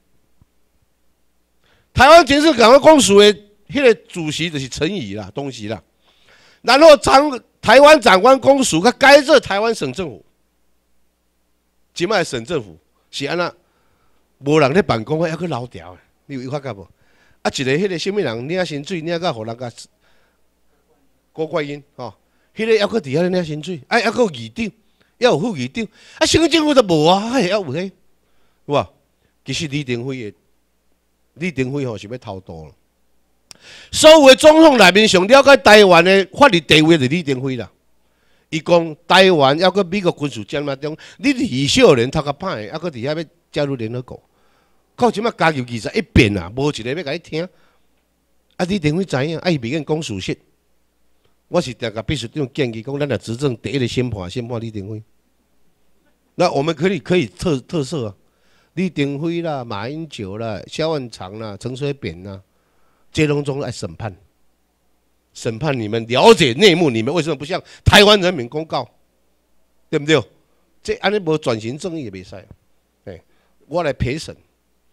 台湾行政长官公署的迄个主席就是陈仪啦，东席啦。然后长台湾长官公署，佮改做台湾省政府。即摆省政府是安那，无人咧办公，还佫老调，你有发觉无？啊，一个迄个什么人领薪水，领甲互人家郭怪英吼，迄个还佫伫遐领薪水，啊，还佫有议长，还有副议长，啊，省政府都无啊，还有迄，有无？其实李登辉的，李登辉吼是要偷渡了。所有的总统内面上了解台湾的法律地位就是李登辉啦。伊讲台湾还佫美国军事占领中，你李少年读较歹，还佫伫遐要加入联合国，到即摆加入二十一遍啊，无一个要甲你听。啊，李登辉知影，啊，伊袂见讲事实。我是定甲秘书长建议讲，咱若执政第一个先判，先判李登辉。那我们可以可以特特色啊，李登辉啦、马英九啦、萧万长啦、陈水扁啦，这拢总来审判。审判你们了解内幕，你们为什么不向台湾人民公告？对不对？这安尼无转型正义也袂使。哎，我来陪审。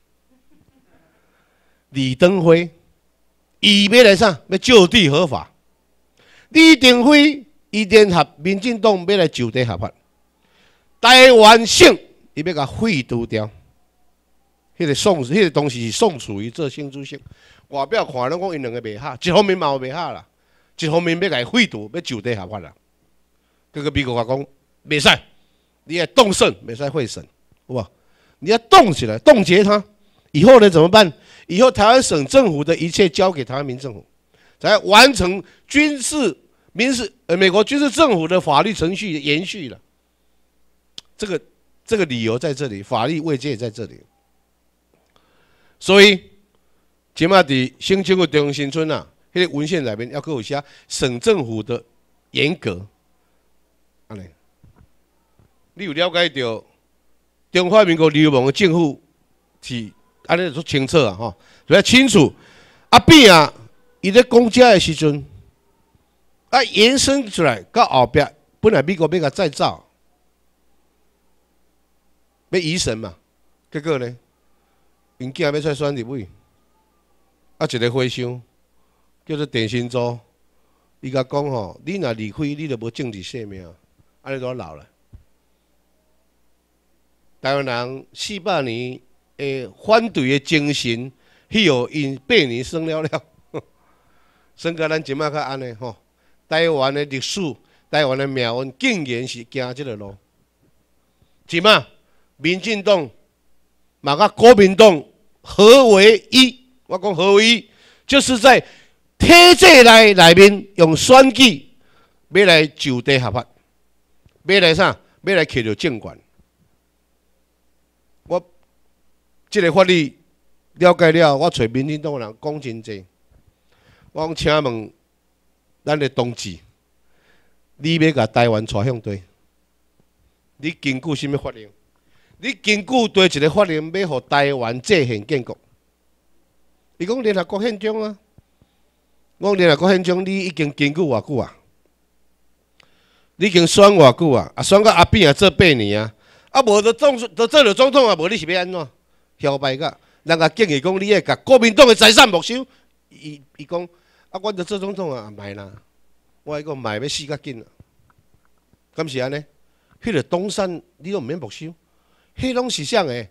李登辉，伊要来啥？要就地合法。李登辉伊联合民进党要来就地合法。台湾省伊要甲废除掉。迄个宋，迄个东西是宋楚瑜做新主席。外表看拢讲因两个袂合，一方面嘛有袂合啦，一方面要甲伊废除，要就地合法啦。各个美国话讲袂使，你要动胜，袂使会审，有无？你要动起来，冻结它。以后呢怎么办？以后台湾省政府的一切交给台湾民政府，才完成军事、民事呃美国军事政府的法律程序的延续了。这个这个理由在这里，法律位阶也在这里。所以，即马伫省政府中央新村啊，迄、那个文献内面要搁有写省政府的严格。安尼，你有了解到中华民国流氓的政府是安尼做清楚啊吼，要清楚。啊边啊，伊咧公家的时阵，啊延伸出来到后壁，本来美国要甲再造，要移审嘛，结果呢？因囝要出选立委，啊一个会商叫做电信组，伊甲讲吼，你若离开，你就无政治生命，安尼多老了。台湾人四百年诶反对的精神，迄号因八年算了了，算甲咱即摆较安尼吼。台湾的历史，台湾的命运，竟然是行即个路。即摆民进党。嘛，甲国民党合为一，我讲合为一，就是在体制内内面用选举要来就地合法，要来啥？要来摕到政权。我即、这个法律了解了，我找民进党的人讲真济。我讲请问咱的同志，你要甲台湾带向对？你根据什么法令？你根据对一个法令要互台湾制宪建国？伊讲联合国宪章啊，我讲联合国宪章，你已经根据偌久啊？你已经选偌久啊？啊，选到阿扁也做八年啊，啊无就总就做了总统啊，无你是要安怎？摇摆个，人家建议讲你要甲国民党的财产没收，伊伊讲啊，我就做总统啊，卖啦，我伊讲卖要死较紧啊，敢是安尼？迄个东山你都毋免没收。迄拢是啥个？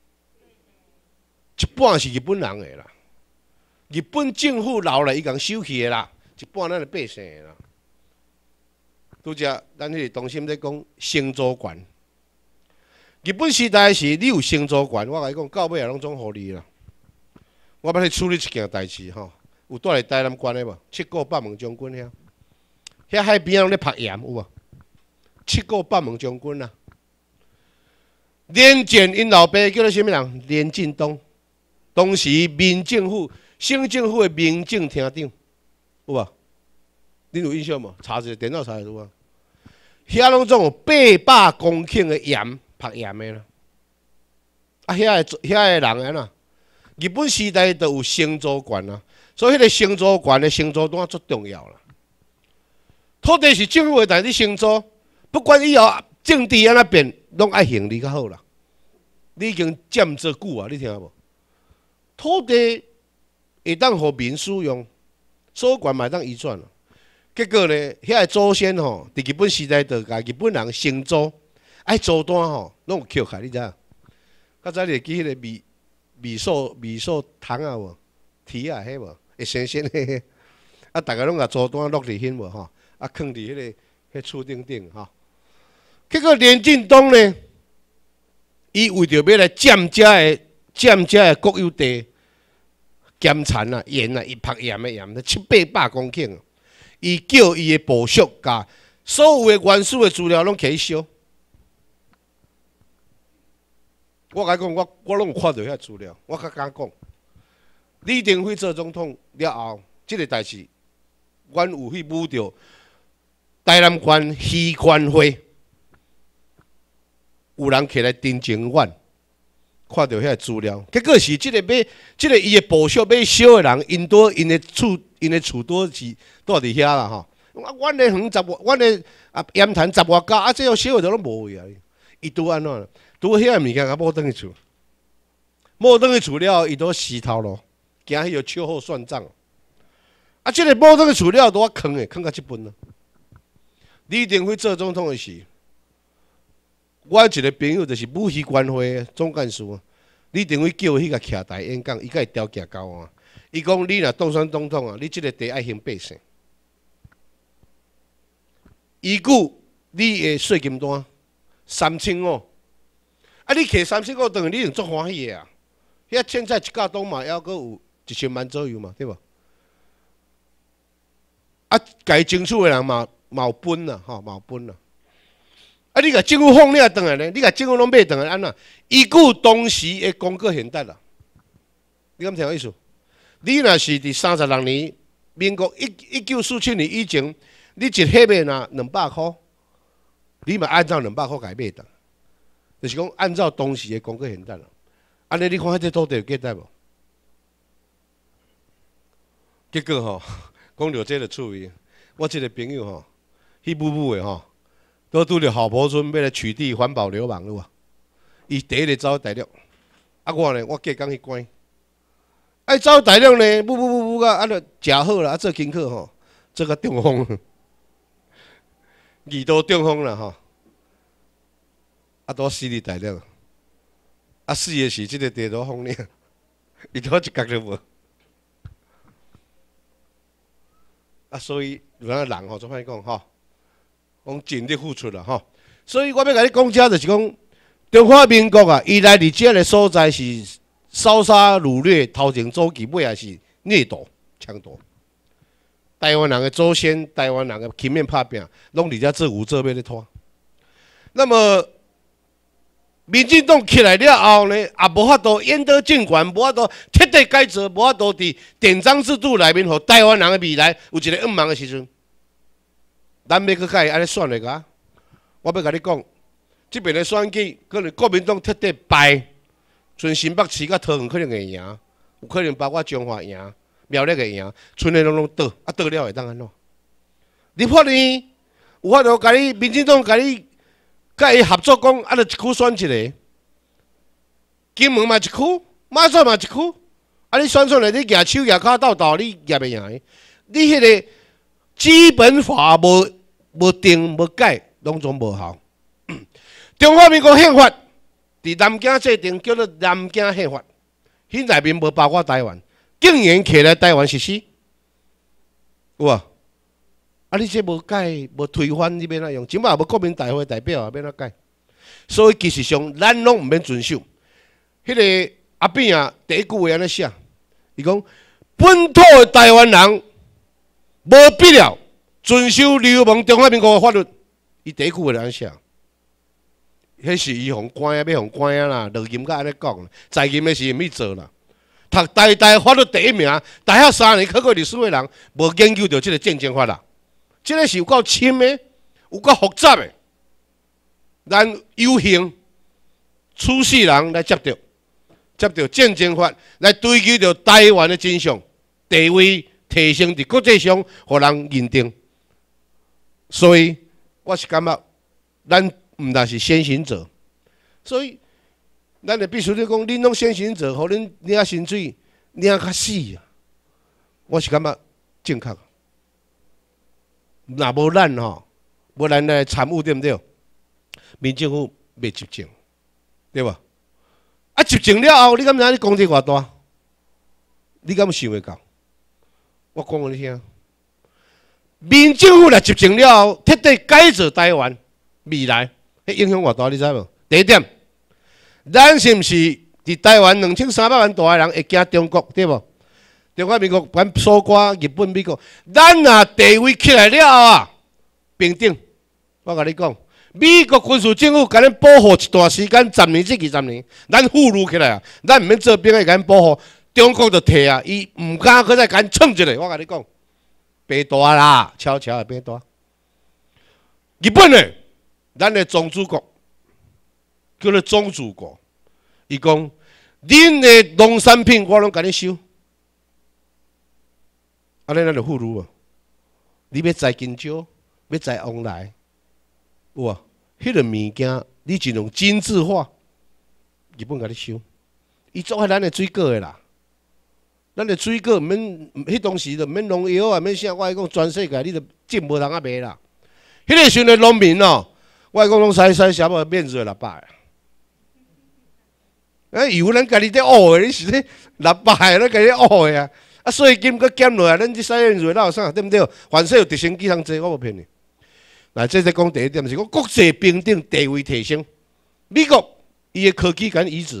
一半是日本人的啦，日本政府留来伊共收去的啦，一半咱的百姓的啦。拄则咱迄个中心在讲先祖权，日本时代是你有先祖权，我甲你讲到尾也拢总互你啦。我要去处理一件代志吼，有带来台南关的无？七股北门将军遐，遐海边拢咧拍盐有无？七股北门将军啊。连战因老爸叫做什么人？连进东，当时民政府、省政府的民政厅长，有无？恁有印象无？查一下电脑查有无？遐拢总有八百公顷的盐，拍盐的啦。啊，遐个遐个人安怎？日本时代都有先祖权啊，所以迄个先祖权的先祖单足重要啦。 土地是政府的，但你承租，不管以后政治安怎变，拢爱行你较好啦。你已经占这久啊，你听无？土地会当互民使用，所管嘛当移转。结果呢，遐个祖先吼，伫日本时代就甲日本人承租，爱租单吼，拢有扣开，你知影？较早你会记迄个米米寿米寿糖啊无？提啊，迄无？会新鲜迄。啊，逐个拢甲租单落伫迄无吼，啊，囥伫迄个迄厝顶顶吼。结果连晋东呢，伊为着要来占遮个占遮个国有地，减产啊、盐啊，伊拍盐的盐，七八百公顷，伊叫伊的部属甲所有的原始的资料拢起烧。我甲你讲，我我拢有看到遐资料，我较敢讲。李登辉做总统了后，即、这个代志，阮有去舞着台南县渔权会，有人起来တင်情院，看到遐资料，结果是即个买，即、這个伊的部属买烧的人，因多因的厝，因的厝多是住伫遐啦吼。啊，阮的园十外，阮的啊盐潭十外家，啊，这个烧的都无位啊。伊拄安怎？拄遐个物件，啊，无转去厝，无转去厝了，伊都死头咯。惊迄个秋后算账，啊！即、這个无转去厝了，都我坑诶，坑到即本了。李登辉做总统诶时，我一个朋友就是武渔关会总干事，李登辉叫伊去甲徛台演讲，伊甲伊调价高啊。伊讲你若当选总统啊，你即个地爱兴百姓，依据你诶税金单三千五，啊！你摕三千五，等于你用足欢喜诶啊！遐凊彩一架东嘛，还阁有一千万左右嘛，对无？啊，家争取的人嘛，嘛有分啦，吼，嘛有分啦。啊，你甲政府放了转来呢？你甲政府拢买转来安怎？依据当时的公告现达啦，你敢听有意思？你若是伫三十六年，民国一一九四七年以前，你一盒的若两百箍，你嘛按照两百箍家买转，就是讲按照当时的公告现达啦。安尼你看迄个土地有价值无？结果吼，讲到这个趣味，我一个朋友吼，迄母母的吼，都拄着郝柏村要来取缔环保流氓了哇！伊第一个走大陆，啊我呢，我隔工去关，啊走大陆呢，母母母母个，啊就食好啦，啊做功课吼，做个中风，二度中风啦吼，啊都死伫大陆。啊，死的是即个地图方呢，伊拄一角都无。啊，所以有咱人吼，怎歹讲吼，讲尽力付出啦吼。所以我要甲你讲，遮就是讲，中华民国啊，伊来伫遮个所在是烧杀掳掠、偷情走鸡，尾也是掠夺、抢夺。台湾人的祖先，台湾人的拼命拍拼，拢伫遮做有做尾咧拖。那么，民进党起来了后呢，也无法度演得政权，无法度彻底改造，无法度伫典章制度内面，互台湾人的未来有一个暗茫的时阵，咱要搁甲伊安尼选的个，我要甲你讲，即边的选举可能国民党彻底败，剩新北市甲桃园可能会赢，有可能包括彰化赢，苗栗会赢，剩的拢拢倒，啊倒了会当安怎？立法院有法度甲你民进党甲你。甲伊合作讲，啊，就一区选一个，金门嘛一区，马祖嘛一区，啊，你选出来，你举手举骹斗斗，你举袂赢。你迄个基本法无无定无改，拢总无效。中华民国宪法伫南京制定，叫做南京宪法，迄内面无包括台湾，竟然摕来台湾实施，有无？啊！你这无改，无推翻，你要哪用？即摆无国民大会代表啊，要哪改？所以其实上，咱拢毋免遵守。迄、那个阿扁啊，第一句话安尼写，伊讲本土的台湾人无必要遵守流氓中华民国的法律。伊第一句话就安尼写，迄是伊互关啊，要互关啊啦，落监甲安尼讲，在监的是毋去做啦。读台大法律第一名，大学三年考过历史的人，无研究到即个战争法啦。这个是有够深的，有够复杂的。咱有幸处世人来接着，接着战争法来追求着台湾的真相地位提升伫国际上，互人认定。 所以我是感觉，咱毋但是先行者，所以咱就必须咧讲，恁拢先行者，互恁领薪水领较死啊！我是感觉正确。若无咱吼，无咱来参与对毋对？民政府袂执政，对无？啊，执政了后，你敢知你功绩偌大？你敢想会到？我讲互你听，民政府来执政了后，彻底改造台湾未来，迄影响偌大？你知无？第一点，咱是毋是伫台湾两千三百万大个人会惊中国，对无？中华民国咱锁瓜日本、美国，咱若地位起来了后啊，平等。我甲你讲，美国军事政府甲咱保护一段时间，十年至二十年，咱富裕起来啊，咱毋免做兵，会甲咱保护。中国就退啊，伊毋敢搁再甲咱蹭一个。我甲你讲，变大啦，悄悄的变大。日本呢，咱的宗主国叫做宗主国，伊讲，恁的农产品我拢甲你收。安尼咱就富裕啊！你要财经少，要财往来，有啊？迄个物件你尽量精致化，日本甲你收。伊做迄咱的水果的啦，咱的水果毋免，迄当时就毋免农药啊，免啥。我讲全世界你就进无人啊卖啦。迄个时阵的农民哦，我讲拢使使啥物面子六百。哎，油咱家己在学的，你是咧六百咱家己学的啊。啊，税金搁减落来，咱即使验税闹啥，对毋对？凡是有直升机通坐，我无骗你。来，这在讲第一点是讲国际平等地位提升。美国伊的科技敢移植，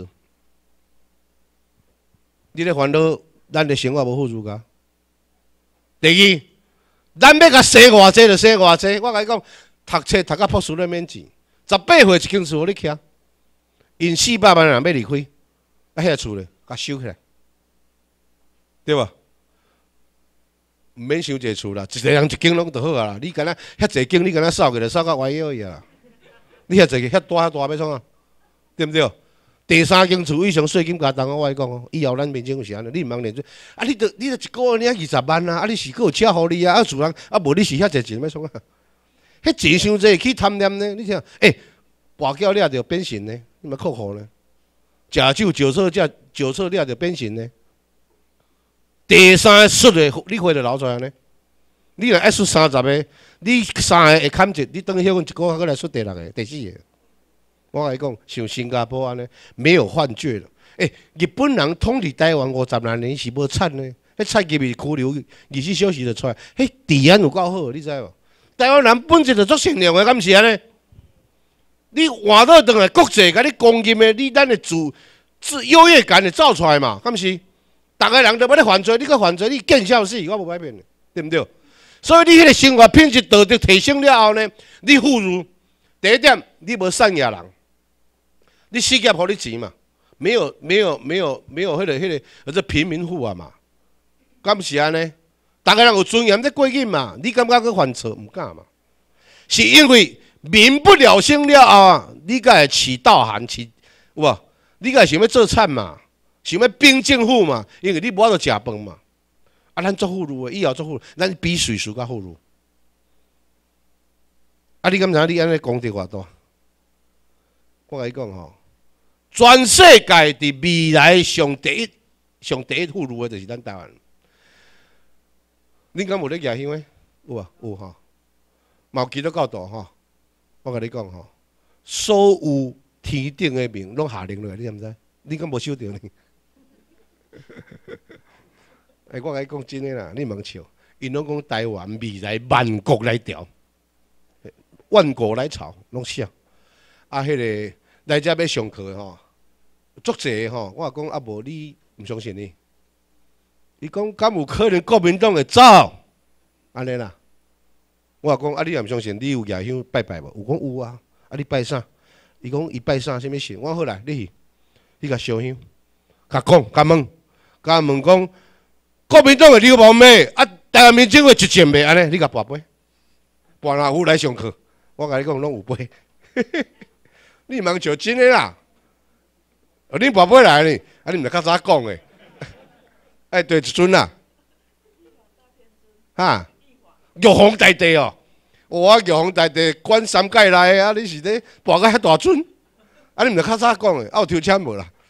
你咧烦恼咱的生活无富裕个。第二，咱要甲洗偌济就洗偌济。我甲你讲，读册读到博士咧免钱，十八岁一间厝互你徛，因四百万人要离开，啊，迄个厝咧甲收起来。对吧？毋免想一个厝啦，一个人一间拢就好啊啦。你敢若遐济间，你敢若扫个就扫到歪腰去啊！你遐济个遐大遐大要创啊？对毋对？第三间厝以上税金加重，我甲你讲哦，以后咱民政府是安尼，你毋通连做啊！你着你着一个月领二十万啊！啊，你是搁有车互你啊？啊，厝人啊，无你是遐济钱要创啊？迄钱伤济去贪念呢？你听，诶、欸，跋筊了着变形呢？你咪扣户呢？食酒酒测食酒测了着变形呢？第三个出的，你花就留出来呢。你若爱出三十个，你三个会砍一，你等歇阮一个月，再来出第六个、第四个。我甲你讲，像新加坡安尼，没有幻觉了。诶、欸，日本人统治台湾五十来年是无惨呢，迄菜入去拘留二十四小时就出来，迄治安有够好，你知无？台湾人本质就足善良的，敢毋是安尼？你换倒转来国际甲你公认的，你咱的自自优越感就走出来嘛，敢毋是？逐个人都要咧犯罪，你搁犯罪，你见笑死，我无歹骗你，对毋对？所以你迄个生活品质道德提升了后呢，你富裕。第一点，你无善野人，你事业互你钱嘛，没有没有没有没有迄、那个迄、那个，或者贫民户啊嘛，敢毋是安尼？逐个人有尊严在过瘾嘛，你感觉去犯错毋敢嘛？是因为民不聊生了后啊，你才会起盗汗，起有无？你才会想要做惨嘛？想要兵政府嘛，因为你无法度食饭嘛。啊，咱做富裕的，以后做富裕，咱比税数较富裕。啊，你敢知你安尼功德偌大？我甲你讲吼，全世界伫未来上第一、上第一富裕的就是咱台湾。你敢无咧举香诶？有啊，有吼。嘛有基督教徒吼，我甲你讲吼，所有天顶的名拢下令落来，你知毋知？你敢无收到呢？哎，我甲你讲真诶啦，你莫笑，因拢讲台湾未来万国来调，万国来朝，拢写。啊，迄、那个来遮要上课吼，足济吼，我讲啊无你毋相信你。伊讲敢有可能国民党会走？安尼啦。我讲啊，你也毋相信，你有夜香拜拜无？有讲有啊。啊，你拜啥？伊讲伊拜啥？啥物神？我好来，你去，你甲烧香，甲讲，甲问，甲问讲，国民党的流氓妹，啊，台湾民政府一件袂安尼，你甲跋杯，跋老夫来上课，我甲你讲拢有杯，你茫笑真诶啦，你跋杯来呢？啊，你毋是较早讲诶？哎，对，一尊啦，哈，玉皇大帝哦， 我玉皇大帝管三界内啊，你是咧跋个遐大船？啊，你毋着较早讲诶，啊有抽签无啦？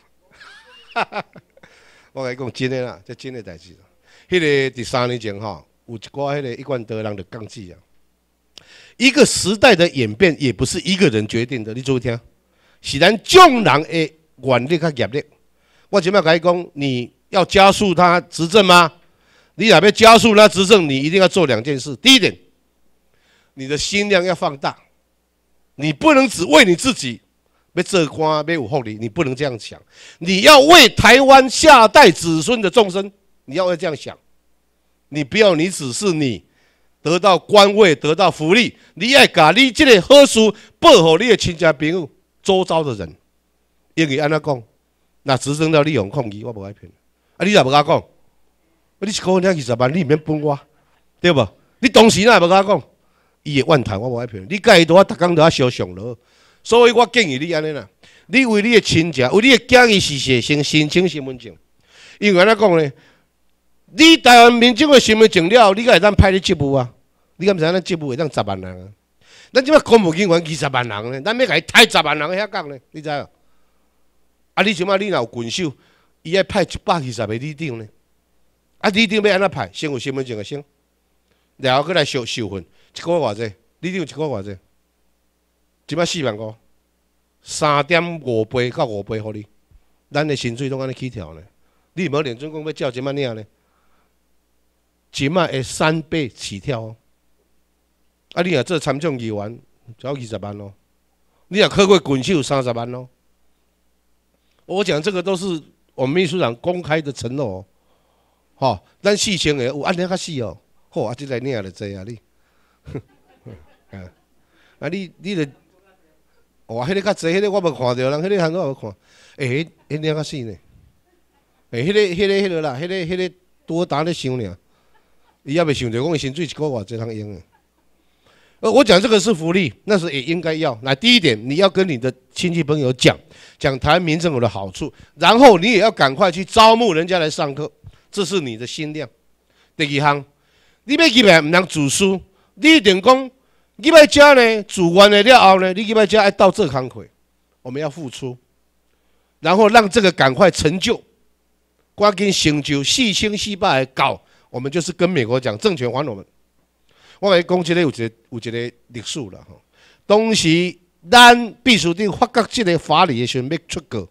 我甲你讲真诶啦，这真诶代志。迄、那个第三年前吼，有一寡迄个一贯德人就讲起啊，一个时代的演变也不是一个人决定的，你注意听，是咱众人诶愿力甲业力。我前面甲你讲，你要加速他执政吗？你若要加速他执政，你一定要做两件事。第一点，你的心量要放大，你不能只为你自己。要做官，要有福利，你不能这样想。你要为台湾下代子孙的众生，你要这样想。你不要你只是你得到官位，得到福利，你要把你这个好事报给你的亲戚朋友、周遭的人。因为安怎讲，那执政了你用抗议，我无爱骗。啊，你若无甲讲，你一个月二十万，你免分我，对不？你当时哪会无甲讲？伊会怨叹我无爱骗。你甲伊拄啊，逐工都啊相上落。所以我建议你安尼啦，你为你的亲戚、为你的囝儿是写成申请身份证，因为安怎讲呢？你台湾民众的身份证了，你才会当派你职务啊？你敢知影咱职务会当十万人啊？咱即摆公务人员二十万人呢，咱要甲伊派十万人遐讲呢？你知无？啊，你即摆你若有quyền手，伊爱派一百二十个里长呢？啊，里长要安怎派？先有身份证个先，然后佮来受受训，一个月偌济？里长一个月偌济？即摆四万五，三点五倍到五倍，互你，咱的薪水拢安尼起跳呢。你无连准讲要照即摆领呢？即摆会三倍起跳哦。啊，你若做参众议员，只要二十万咯。你若考过quyền手，三十万咯。我讲这个都是我们秘书长公开的承诺哦。吼、哦，咱四千个有安尼较死哦。好，啊，即个领就济啊你。啊，啊你你著。哇，迄、那个较济，迄、那个我无看到，人迄、那个很多也无看。诶、欸，迄、那、领、個、较死呢。诶、欸，迄、那个、迄、那个、迄、那个啦，迄、那个、迄、那个多打咧想尔。伊也未想着讲伊薪水一个月这通用诶。呃，我讲这个是福利，那是也应该要。那第一点，你要跟你的亲戚朋友讲，讲台湾民政府的好处，然后你也要赶快去招募人家来上课，这是你的心量。第二项，你要入来唔通自私，你一定讲。入来遮呢，自愿的了后呢，你入来遮爱到这工课，我们要付出，然后让这个赶快成就，赶紧成就四千四百个搞，我们就是跟美国讲政权还我们。我来讲这个有一个有一个历史啦吼，当时咱秘书长发觉这个法理的时候要出稿，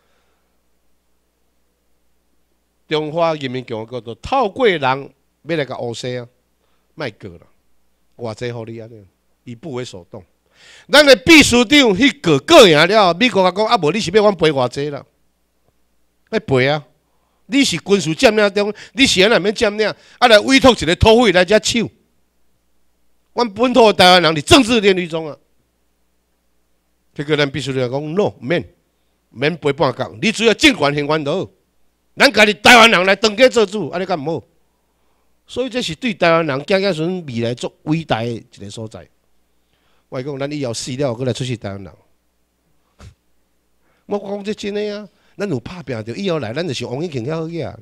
中华人民共和国就透过人要来甲乌西啊，卖过啦。偌济互你安尼，伊不为所动。咱的秘书长迄个过赢了，美国甲讲啊，无你是要阮赔偌济啦？要赔啊！你是军事占领中，你是安那免占领，啊来委托一个土匪来遮抢。阮本土的台湾人伫政治炼狱中啊。结果咱秘书长讲 no， 免免赔半角，你只要尽管还原就好。咱家己台湾人来当家做主，安尼敢毋好？所以这是对台湾人囝囝孙未来做伟大的一个所在。我讲，咱以后死了，过来出去台湾人。我讲这真的啊，咱有拍拼着，以后来咱就是王永庆遐好个。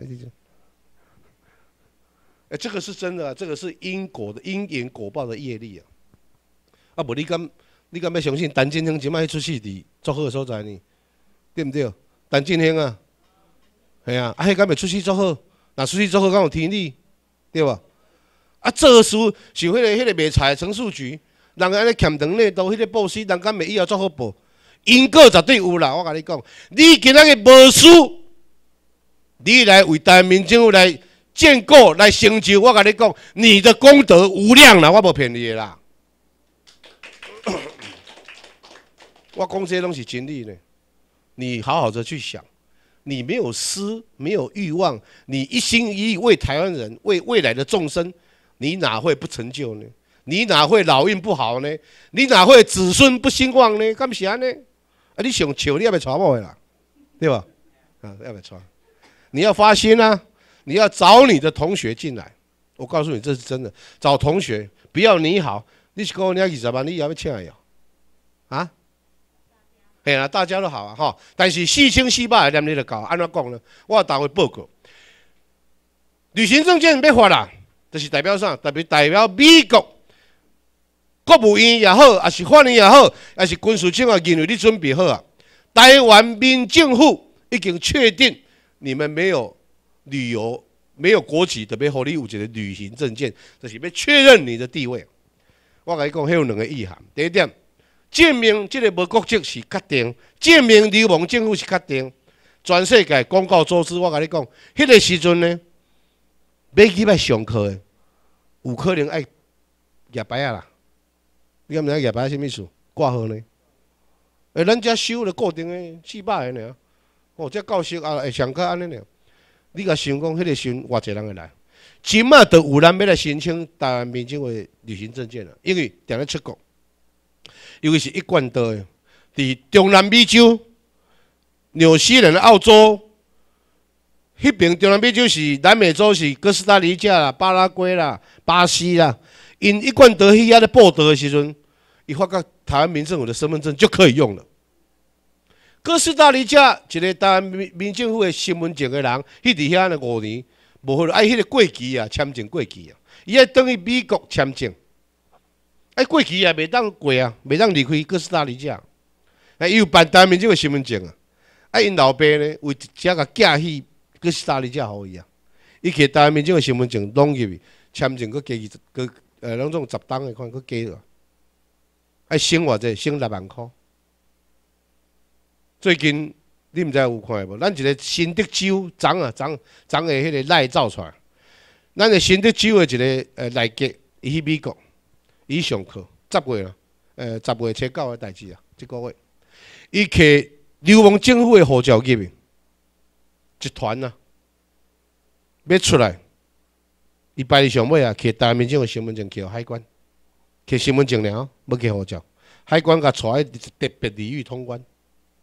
哎，这个是真的啊，这个是因果的因缘果报的业力啊。啊，无你敢你敢要相信陈进兴即摆出去伫足好的所在呢？对不对？陈进兴啊，系啊，啊，迄敢会出去足好？若出去足好，敢有天理？对吧？啊，做事像迄、那个、迄、那个卖菜陈述局，人安尼欠长内都迄个报死，人敢袂以后做好报？因果绝对有啦！我甲你讲，你今仔日无输，你来为台湾民政府来建构、来成就，我甲你讲，你的功德无量啦！我无骗你的啦。我讲这些东西真理呢，你好好的去想。你没有私，没有欲望，你一心一意为台湾人、为未来的众生，你哪会不成就呢？你哪会老运不好呢？你哪会子孙不兴旺呢？干是安呢？啊，你想笑，你要不要娶某的啦？对吧？啊，要不要娶？你要发心啊！你要找你的同学进来。我告诉你，这是真的。找同学，不要你好，你是讲你要二十万，你也要请呀？啊？嘿啦，大家都好啊，吼！但是四千四百个念你就搞，安怎讲呢？我打回报告，旅行证件要发啦，就是代表啥？代表代表美国国务院也好，还是法院也好，还是军事警啊，认为你准备好啊。台湾民政府已经确定你们没有旅游、没有国籍，特别互你有一个旅行证件，就是要确认你的地位。我甲你讲，迄有两个意涵。第一点，证明这个无国籍是确定，证明流亡政府是确定。全世界公告周知，我甲你讲，迄个时阵呢，要去来上课的，有可能爱举牌啊啦。你敢毋知举牌什么意思？挂号呢？诶，咱遮收了固定的四百个尔，哦，这教室啊会上课安尼尔。你甲想讲，迄个时阵偌济人会来？即马就有人要来申請台灣民政府的旅行證件啦，因為定咧出國，尤其是一貫道的，伫中南美洲、紐西蘭、澳洲，迄邊中南美洲是南美洲是哥斯達黎加啦、巴拉圭啦、巴西啦，因一貫道迄遐咧報道的時陣，伊發覺台灣民政府的身份證就可以用了。哥斯達黎加一個台灣民政府的身份證的人，迄伫遐咧五年。无好，爱迄个过期啊，签证过期啊，伊爱等于美国签证，爱过期啊，袂当过啊，袂当离开哥斯达黎加。啊，伊有办台湾民政府身份证啊，啊，因老爸呢为遮个寄去哥斯达黎加互伊啊，伊摕台湾民政府身份证弄入去，签证佫加二十，佫呃，拢总十档的看佫加了，爱省偌济，省六万箍。最近。你毋知有看无？咱一个新德州长啊长长的迄个赖照出来，咱的新德州的一个呃内阁，伊去美国，伊上课，十月啦，呃十月初九的代志啊，即个月，伊摕流亡政府的护照入去，一团啊，要出来，伊排伫上尾啊，摕台湾民政府身份证去海关，摕身份证了，要摕护照，海关甲带特别礼遇通关。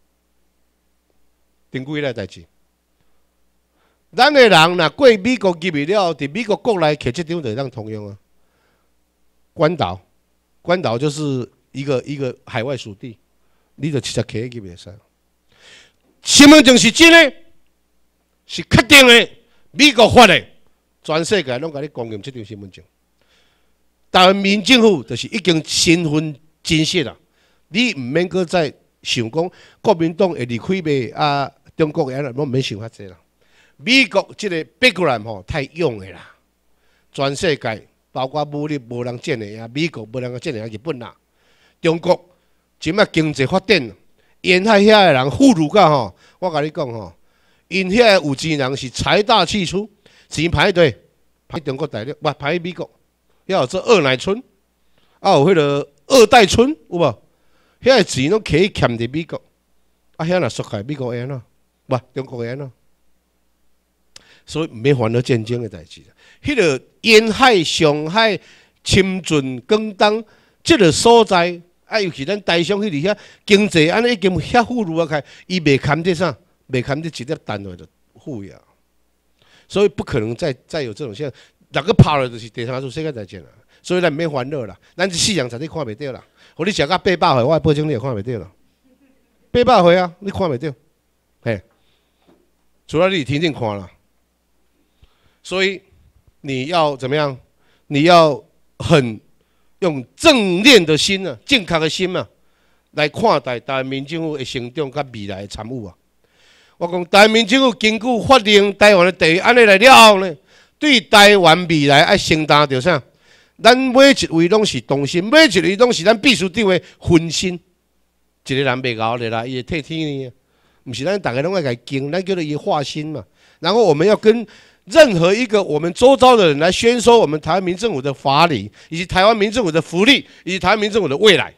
顶几个代志，咱的人若过美国入去了，伫美国国内摕这张就当通用啊。关岛，关岛就是一个一个海外属地，你就直接摕入去袂使。身份证是真的，是确定的，美国发的，全世界拢甲你公认这张身份证。台湾民政府就是已经身份真实啦，你毋免搁再想讲国民党会离开袂啊？中国人拢免想遐济啦。美国即个 background 吼太勇的啦，全世界包括武力无人战的啊，美国无人战的啊，日本啦，中国即摆经济发展，沿海遐的人富裕到吼，我甲你讲吼，因遐有钱人是财大气粗，钱排队排中国大陆，不排美国，要有这二奶村，啊有迄个二代村有无？遐钱拢可以欠伫美国，啊遐若缩开美国安怎？不，中国安怎？所以毋免烦恼战争的代志。迄个沿海、上海、深圳、广东即个所在，啊，尤其咱台商迄伫遐经济安尼已经遐富裕啊，开伊袂堪得啥，袂堪得一粒单位的富呀。所以不可能再再有这种现象，哪个跑了就是第三次世界大战啦。所以咱毋免烦恼啦，咱一世人绝对看袂到啦。互你食到八百岁，我保证你也看袂到啦。八百岁啊，你看袂到，嘿。除了你听听看了，所以你要怎么样？你要很用正念的心啊，健康的心啊，来看待台湾民政府的成长甲未来的参与啊。我讲台湾民政府根据法令，台湾的地位安尼来了后呢，对台湾未来爱承担着啥？咱每一位拢是同心，每一位拢是咱必须长的分身。一个人袂熬的啦，伊会替天呢。不是咱大家拢爱来敬，咱叫做伊化心嘛。然后我们要跟任何一个我们周遭的人来宣说我们台湾民政府的法理，以及台湾民政府的福利，以及台湾民政府的未来。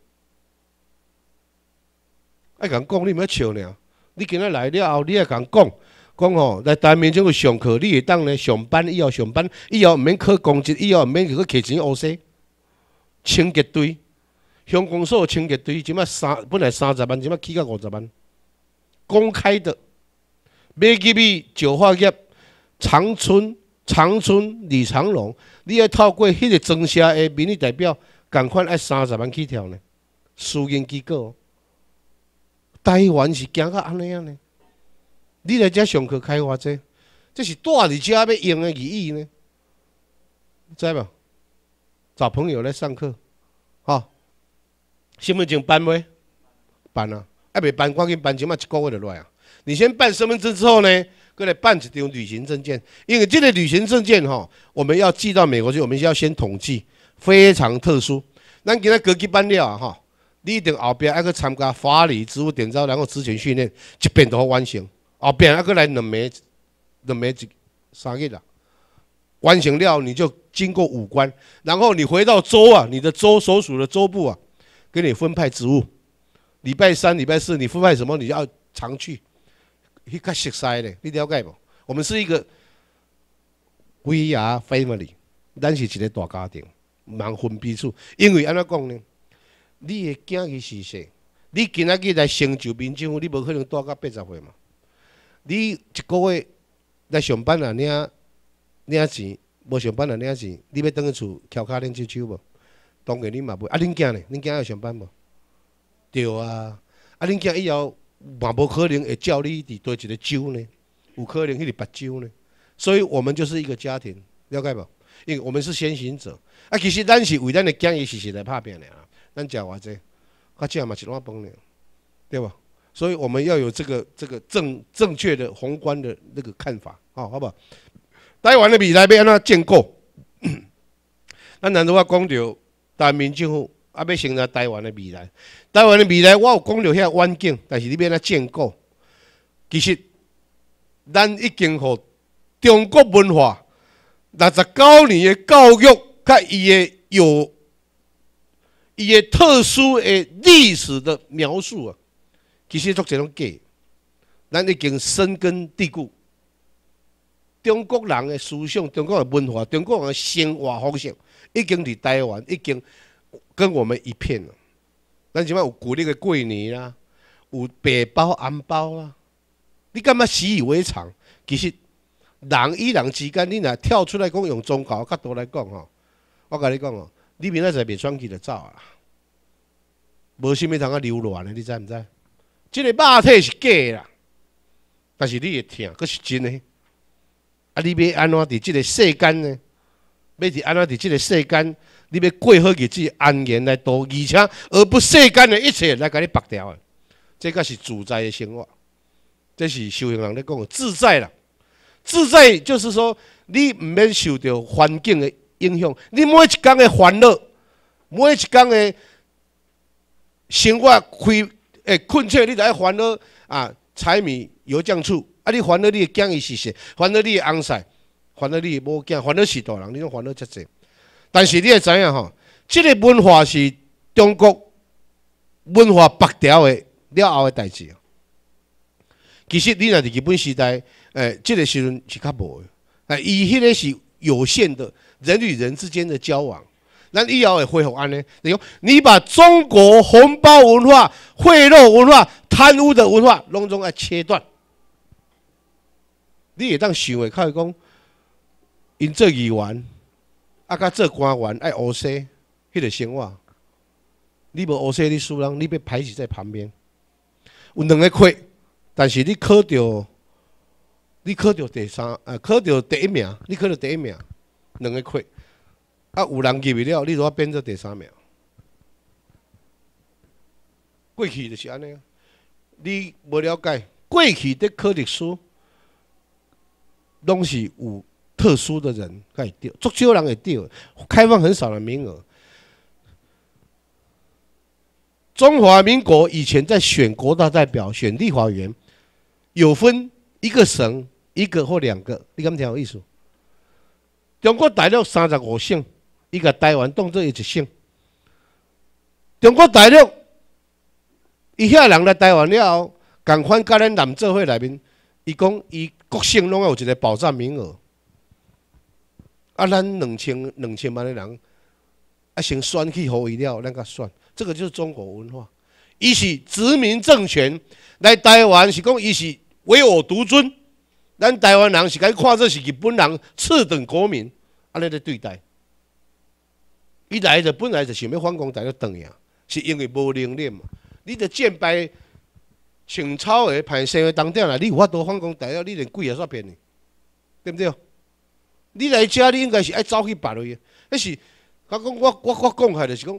爱甲讲，你毋要笑呢？你今仔来了后，你爱甲讲，讲吼来台湾民政府上课，你会当呢上班，以后上班，以后毋免考公职，以后毋免去摕钱乌西。清洁队，乡公所清洁队，即摆三本来三十万，即摆起到五十万。公开的，要入去石化业长春、长春、李长龙，你要透过迄个庄社的民意代表，共款爱三十万起跳呢。私营机构，台湾是行到安尼样呢？你来遮上课开偌济，这是住伫遮要用的语义呢？知无？找朋友来上课， 吼、哦，身份证办没？办啊，啊未办，赶紧办，起码一个月就来啊。你先办身份证之后呢，过来办一张旅行证件，因为这个旅行证件吼、哦，我们要寄到美国去，我们要先统计，非常特殊。咱今仔高级班了啊吼，你一定后壁还去参加法理、职务点招，然后职前训练，一遍都好完成。后边还去来两枚，两枚一三日啦。完成了，你就经过五关，然后你回到州啊，你的州所属的州部啊，给你分派职务。礼拜三、礼拜四你分派什么，你要常去，去较熟悉咧，你了解不？我们是一个 we are family， 咱是一个大家庭，唔通分彼此。因为安怎讲呢？你的囝去逝世，你今仔日来成就民政府，你无可能待到八十岁嘛。你一个月来上班啊，领领钱，无上班啊领钱，你要倒去厝翘脚练手手无？当然你嘛袂。啊，恁囝呢？恁囝要上班无？对啊。啊，恁囝以后嘛无可能会叫你伫倒一个州呢？有可能迄个别州呢？所以我们就是一个家庭，了解无？因为我们是先行者。啊，其实咱是为咱的囝伊是是来拍拼的啊。咱食偌济，较食嘛一碗饭呢，对吧？所以我们要有这个这个正正确的宏观的那个看法，好，好不好？台湾的未来要安怎建构？咱难道我讲到台湾民政府啊，要成立台湾的未来？台湾的未来，我有讲到遐远景，但是你要安怎建构？其实咱已经互中国文化六十九年的教育，甲伊的有伊的特殊的历史的描述啊。其实足侪拢假，咱已经深根蒂固。中国人的思想、中国的文化、中国人的生活方式，已经伫台湾已经跟我们一片了。咱即摆有古那个过年啦，有白包红包啦，你感觉习以为常？其实人与人之间，你若跳出来讲用宗教角度来讲吼，我甲你讲哦，你明仔载袂选举就走啊，无啥物通啊流乱的，你知毋知？这个肉体是假啦，但是你会疼，佫是真的。啊，你要安怎伫这个世间呢？要伫安怎伫这个世间，你要过好日子，安然来度，而且而不世间的一切来甲你绑掉的，这个是自在的生活。这是修行人咧讲的自在啦。自在就是说，你唔免受到环境的影响，你每一天的烦恼，每一天的生活开。诶，困切你就爱烦恼啊，柴米油酱醋啊！你烦恼你的囝伊是谁？烦恼你的翁婿，烦恼你的某囝，烦恼是大人，你拢烦恼遮济。但是你会知影吼，这个文化是中国文化白条的了后的代志。其实你若伫日本时代，诶，这个时阵是较无的。啊，伊迄个是有限的人与人之间的交往。咱以后会恢复安尼，你把中国红包文化、贿赂文化、贪污的文化，拢总爱切断。你会当想的，靠讲，因做议员，啊，甲做官员爱乌西，迄个生活，你无乌西，你输人，你被排挤在旁边。有两个亏，但是你考到，你考到第三，呃，考到第一名，你考到第一名，两个亏。啊，有人入去了，你就要变做第三名。过去就是安尼啊，你无了解，过去在考历史，拢是有特殊的人会丢，足少人会丢，开放很少的名额。中华民国以前在选国大代表、选立法委员，有分一个省、一个或两个，你敢听有意思？中国大陆三十五省。伊甲台湾当做伊一省，中国大陆，伊遐人来台湾了后，共款甲咱南做伙内面，伊讲伊各省拢有一个保障名额，啊，咱两千两千万的人，啊，先选去互伊了，咱甲选，这个就是中国文化。伊是殖民政权来台湾，是讲伊是唯我独尊，咱台湾人是甲伊看做是日本人次等国民，安尼来对待。伊来就本来就想要反攻大陆转去，是因为无能力嘛。你着战败清朝的歹势的当点啦，你有法度反攻大陆，你连鬼也煞骗你，对不对？你来遮，你应该是爱走去别位。迄是，我讲我我我讲下就是讲，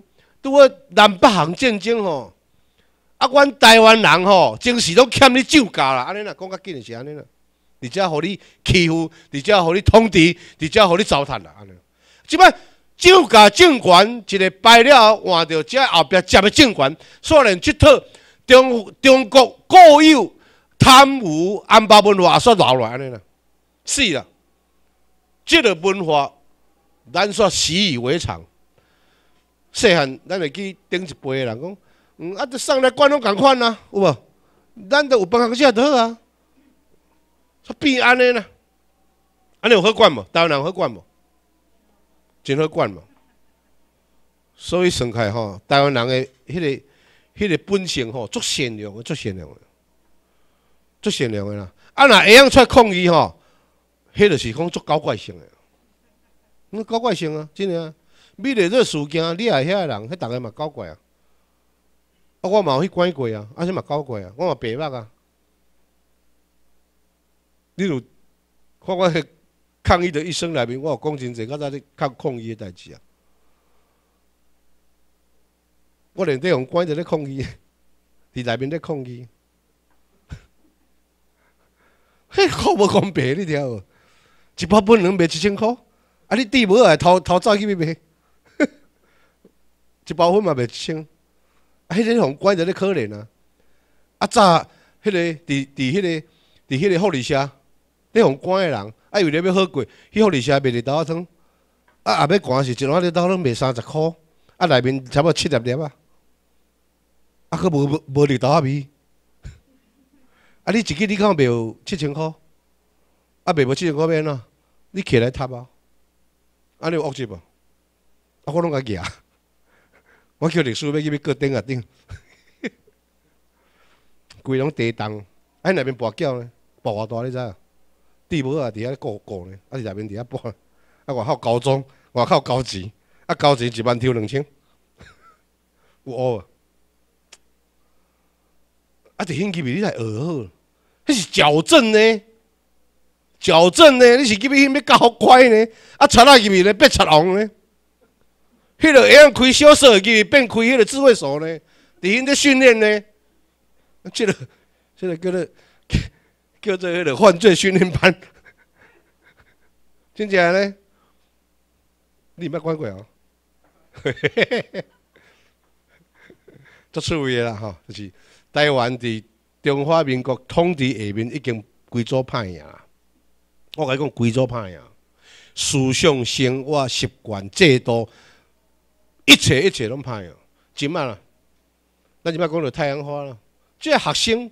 拄好南北韩战争吼，啊，阮台湾人吼，真是拢欠你酒价啦，安尼啦，讲较紧是安尼啦。伫遮互你欺负，伫遮互你统治，伫遮互你糟蹋啦，安尼。即摆酒价政权一个败了，换着遮后壁接的政权，虽然即套中中国固有贪污安保文化煞留落安尼啦，是啦。即个文化，咱煞习以为常。细汉咱会记顶一辈的人讲，嗯，啊，这送来管拢共款啊，有无？咱都有饭通食就好啊。变安尼啦，安尼有好管无？台湾人有好管无？真好管无？所以算起来吼，台湾人的迄、那个、迄个本性吼，足善良的，足善良的，足善良的啦。啊，若会样出来抗议吼，迄就是讲足搞怪性的，那搞怪性啊，真的啊。美丽这事件，你也遐个人，迄逐个嘛搞怪啊。啊，我嘛有去管过啊，啊，迄嘛搞怪啊，我嘛白目啊。你有看我迄抗议的一生内面，我有讲真济，我在咧抗抗议的代志啊。我连这用关在咧抗议，伫内面咧抗议，迄好无公平，你听无？一包粉能卖一千箍，啊，你弟无来偷偷走去买，一包粉嘛卖一千，啊，迄个用关在咧可怜啊。啊，早迄个伫伫迄个伫迄个福利社。你互关的人，啊，为了要好过，去福利社卖日豆仔汤，啊，后尾关是一碗日豆仔汤卖三十箍，啊，内面差不多七粒粒啊，啊，佫无无日豆仔味，啊，你一支你看卖有七千箍，啊，卖无七千箍要安怎？你起来摊啊，安尼有恶质无？啊，我拢甲举，我叫律师要去要过顶啊顶，规拢地动，啊，内面跋筊呢，跋偌大你知影？地无啊，伫遐顾顾呢，啊，伫内面伫遐搬，啊，外口高中，外口高级，啊，高级一万抽两千，有学啊？啊，伫兴趣味你来学好，迄是矫正呢，矫正呢，你是去要要教乖呢，啊，插啊入去咧变插王呢，迄个会晓开小手机变开迄个智慧手呢，伫因咧训练呢，即、这个即、这个叫做。叫做迄个犯罪训练班，真正呢？你捌管过哦？足趣味啦吼，就是台湾伫中华民国统治下面已经规组歹赢啦。我甲你讲，规组歹赢，思想、生活习惯、制度，一切一切拢歹赢。即摆啦，咱即摆讲到太阳花啦，即个学生。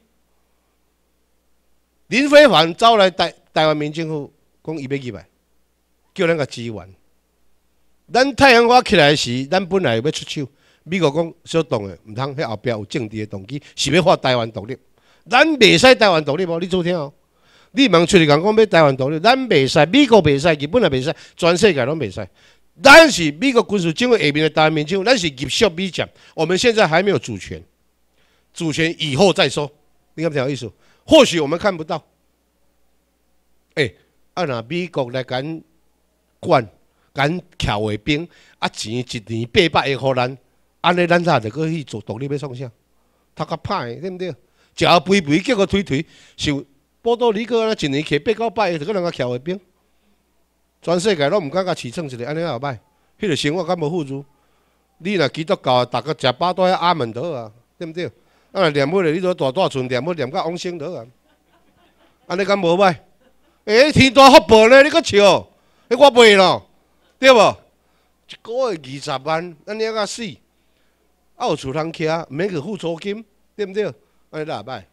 林非凡走来台台湾民政府，讲伊要入来，叫咱甲支援。咱太阳花起来时，咱本来要出手，美国讲小动的，毋通，迄后壁有政治的动机，是要发台湾独立。咱袂使台湾独立无？你做听哦。你茫出去讲讲要台湾独立，咱袂使，美国袂使，日本也袂使，全世界拢袂使。咱是美国军事政府下面的台湾民政府，咱是入属美籍，我们现在还没有主权，主权以后再说。你看不有意思？或许我们看不到，哎、欸，啊，若美国来敢管、敢撬卫兵，啊，钱一年八百亿互咱，安尼咱咋就搁去做独立要创啥？读较歹，对毋对？食啊肥肥，叫个推推，像波多黎各安尼一年摕八九百亿，就搁人家撬卫兵，全世界拢毋敢甲饲创一个，安尼也歹，迄个生活敢无富足？你若基督教，逐个食饱倒遐阿门得啊，对毋对？啊，念好咧，你都大大船念好念到往生得啊，安尼敢无歹？诶、欸，天大福报呢，你搁笑？迄我袂咯，对无？一个月二十万，安尼啊死，啊有厝通徛，毋免去付租金，对毋对？安尼也歹。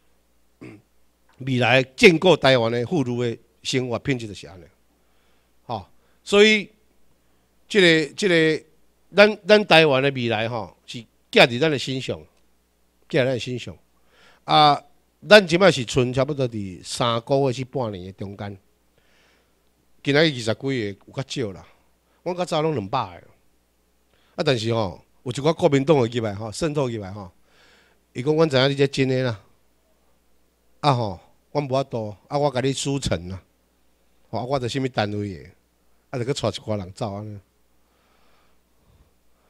未来建构台湾的富裕的生活品质就是安尼，吼。所以，即、这个即、这个，咱咱台湾的未来吼，是寄伫咱的身上。寄咱的身上，啊，咱即摆是剩差不多伫三个月至半年的中间，今仔日二十几个有较少啦，我较早拢两百个，啊，但是吼，有一寡国民党会入来吼，渗透入来吼，伊讲阮知影你这真诶啦，啊吼，阮无法度，啊，我甲你输成啦，吼，啊，我着啥物单位诶，啊，着去带一寡人走安尼，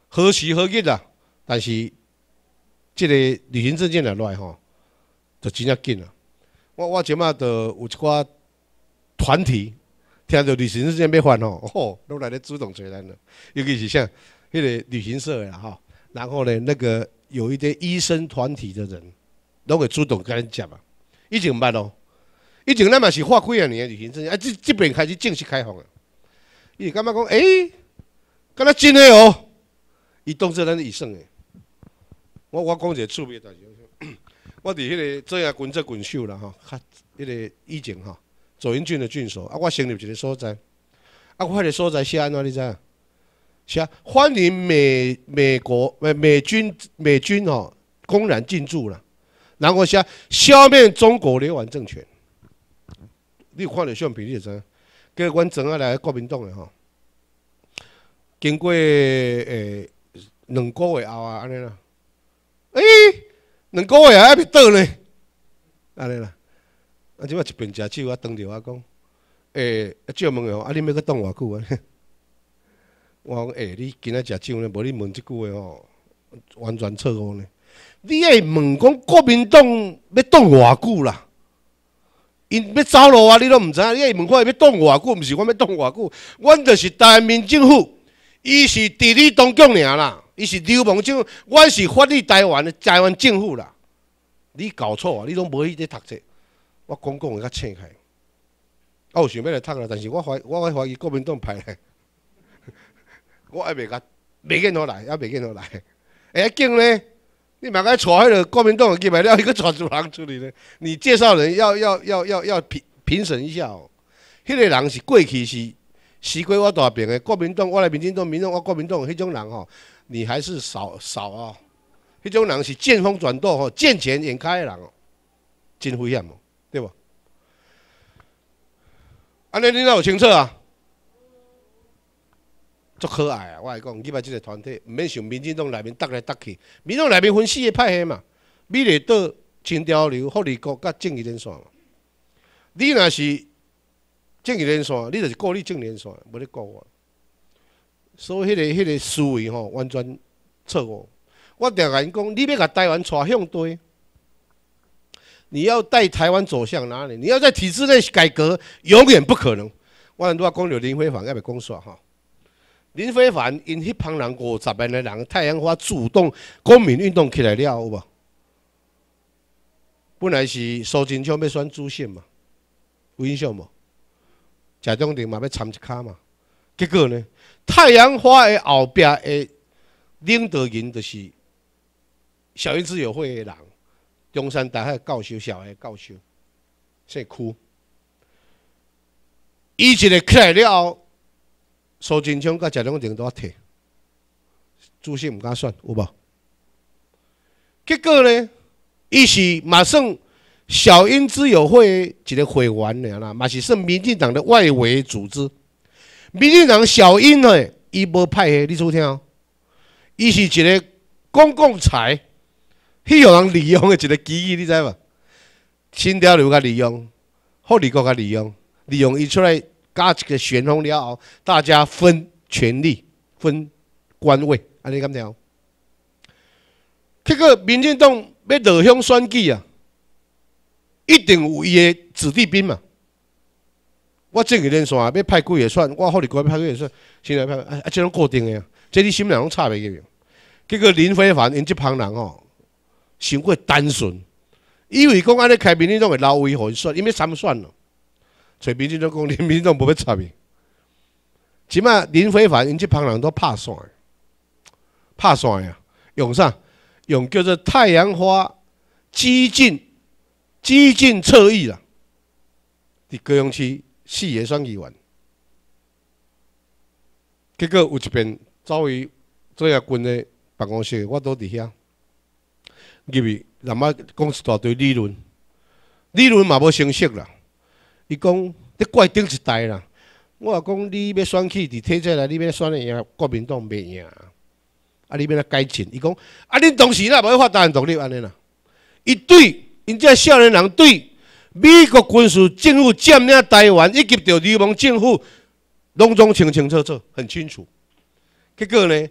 何时何日啊？但是这个旅行证件来来吼，就真正紧啊！我我即马就有一寡团体听到旅行证件要换吼，哦，都来咧主动找咱了。尤其是像迄个旅行社的哈，然后呢，那个有一些医生团体的人，拢会主动跟咱接啊。以前毋捌咯，以前咱嘛是发几啊年的旅行证件，啊，这这边开始正式开放了。伊感觉讲，诶、欸，敢若真诶哦，伊当作咱医生诶。我我讲一个趣味代志，我伫迄个做下军职军手啦吼，较迄个以前吼，左营郡的郡守啊，我成立一个所在，啊，我迄个所在写安怎你知影？写欢迎美美国美美军美军吼公然进驻啦，然后写消灭中国流亡政权。你有看到相片你就知影，叫阮庄仔来国民党诶吼，经过诶两个月后啊，安尼啦。诶、欸，两个月还袂倒呢，安尼啦。啊，即摆一边食酒啊，当着我讲，诶、欸，借问哦，啊，你要搁当偌久啊？我讲，诶、欸，你今仔食酒呢，无你问即句话吼，完全错误呢。你爱问讲国民党要当偌久啦？因要走路啊，你都毋知影。你爱问看要当偌久，毋是阮要当偌久，阮就是台湾民政府，伊是地理当局尔啦。伊是流氓政府，阮是法律台湾的台湾政府啦。你搞错啊！你拢无去咧读册，我讲讲会较醒开。我有想要来读啦，但是我怀我怀疑国民党派来，我还袂甲袂见好来，还袂见好来。哎，紧呢？你嘛该带迄个国民党入来了，伊个带一人出去呢？你介绍人要要要要要评评审一下哦。迄、那个人是过去是死过我大边的国民党，我来民进党，民党我国民党迄种人吼。你还是少少啊、哦！迄种人是见风转舵吼，见钱眼开的人哦，真危险哦，对无？安尼你哪有清楚啊？足可爱啊！我来讲，入来即个团体，毋免想民进党内面搭来搭去，民进党内面分四个派系嘛，美丽岛、清潮流、福利国、甲正义连线嘛。你若是正义连线，你就是顾你正义连线，无咧顾我。所以迄、那个迄、那个思维吼，完全错误。我定甲因讲，你要甲台湾带向对，你要带台湾走向哪里？你要在体制内改革，永远不可能。我拄仔讲到林非凡，要袂讲煞吼。林非凡因迄帮人五十万的人，太阳花主动公民运动起来了，有无？本来是苏贞昌要选主席嘛，有印象无？贾中鼎嘛要参一卡嘛，结果呢？太阳花的后壁的领导人就是小英之友会的人，中山大学教授、小学教授，姓区。伊一个起来了后，苏贞昌甲贾中鼎都要退，主席毋敢选，有无？结果呢，伊是马上小英之友会一个会员尔啦，嘛是算民进党的外围组织。民进党小英呢，伊无派系，你注听哦，伊是一个公共财，去互人利用的一个机器，你知无？新潮流甲利用，福利国甲利用，利用伊出来加一个旋风了后，大家分权力、分官位，安尼敢听？结果民进党要落乡选举啊，一定有伊的子弟兵嘛。我正义连线要派几个选，我福利国要派几个选，现在派啊，这拢固定的啊，这你心内拢插袂入。结果林非凡因这帮人吼，伤过单纯，以为讲安尼开民进党会留位互伊选，因为参选咯。所以民进党讲，民进党无要插伊。即马林非凡因这帮人都拍线，拍线呀，用啥？用叫做太阳花激进激进侧翼啦，伫高雄市。四个选议员，结果有一边走去做下军的办公室，我都伫遐入去，人妈讲一大堆理论，理论嘛无成熟啦。伊讲你怪顶一代啦，我也讲你要选举伫体制内，你要选会赢国民党袂赢，啊你要来改进。伊讲啊恁当时啦无发台湾独立安尼啦，伊对因这少年人对。美国军事政府占领台湾，以及着流氓政府，拢总清清楚楚，很清楚。结果呢，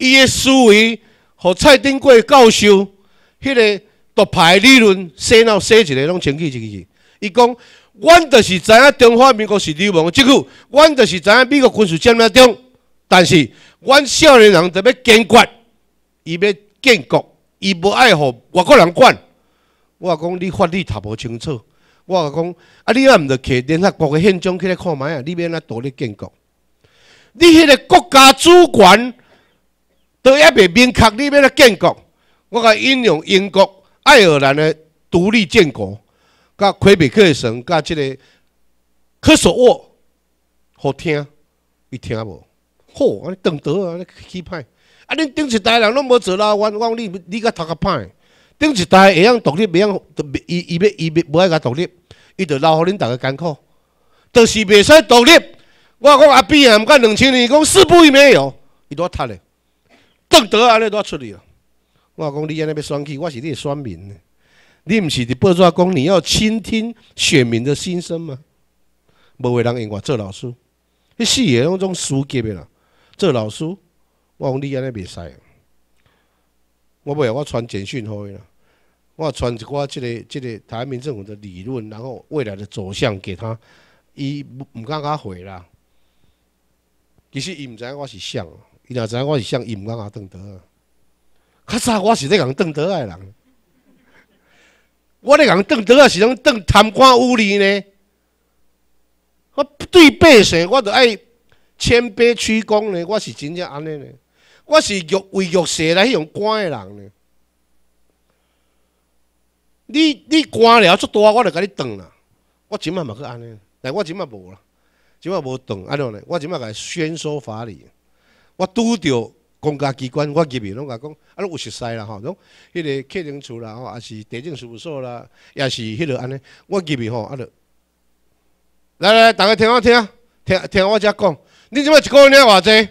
伊的思维，和蔡丁贵教授迄个独派理论洗脑洗一个拢清气一去。伊讲，阮就是知影中华民国是流氓的政府，阮就是知影美国军事占领中，但是阮少年人就要坚决，伊要建国，伊无爱互外国人管。我讲你法律读无清楚，我讲啊，你啊毋着摕联合国的宪章起来看卖啊，你要安怎独立建国？你迄个国家主权都还未明确，你要来建国？我甲引用英国、爱尔兰的独立建国，甲魁北克省，甲即个科索沃，好听，伊听无？好，安尼长道啊，安尼起歹。啊，恁顶一代人拢无做老冤，我讲你你甲读较歹。顶一代会晓独立，袂晓，伊伊要伊要无爱甲独立，伊就留互恁逐个艰苦，就是袂使独立。我讲阿扁啊，毋敢两千年讲四不一没有，伊拄读咧，邓德安尼拄出去了。我讲你安尼要选举，我是你的选民，你毋是伫报纸讲你要倾听选民的心声吗？无个人用我做老师，迄四个拢种书级的啦，做老师，我讲你安尼袂使。我尾我传简讯互伊啦。我传一寡即个即个台湾民政府的理论，然后未来的走向给他，伊毋敢甲回啦。其实伊毋知影我是谁，伊若知影我是谁，伊毋敢甲邓德啊。较早我是咧共邓德的人，我咧共邓德啊是种邓贪官污吏呢。我对百姓我着爱谦卑屈躬呢，我是真正安尼呢。我是弱为弱势来用官的人呢。你你官了足大，我就甲你断啦。我即摆嘛去安尼，但我即摆无啦，即摆无断，安怎呢？我即摆甲宣说法理。我拄着公家机关，我入去拢甲讲，啊，拢有熟悉啦吼，拢迄个客人厝啦，吼，也是地政事务所啦，也是迄个安尼。我入去吼，啊，就来来，大家听我听，听听我遮讲。你即摆一个月领偌济？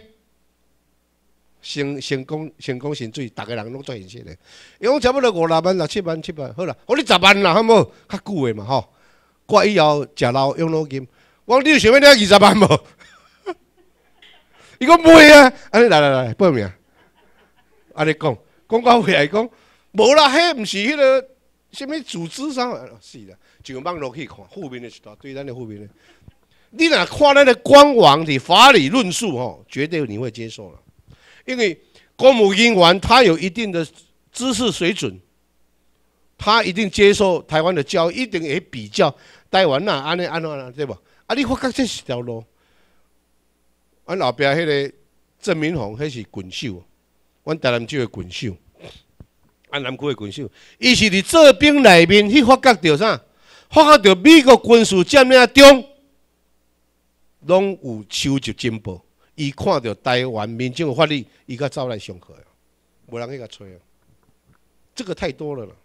成成功成功薪水，逐个人拢做现实的。伊讲差不多五六万、六七万、七万，好啦，我你十万啦，好无？较久的嘛吼。我以后食老养老金，我讲你想要领二十万无？伊讲袂啊，安尼来来来报名。安尼讲，讲到尾来讲，无啦，迄毋是迄个什么组织啥，是啦，上网络去看，负面的一大堆，咱的负面的。你若看咱的官网的法理论述吼，绝对你会接受了。因为公务人员他有一定的知识水准，他一定接受台湾的教育，一定会比较台湾呐，安尼安怎啦，对无？啊，你发觉这是条路。阮后壁迄个郑明宏，迄是quyền手，阮台南州的quyền手，安南区的quyền手，伊是伫做兵内面去发觉到啥？发觉到美国军事占领中，拢有收集情报。伊看到台湾民政法律，伊甲走来上课呀，无人去甲吹啊。这个太多了啦。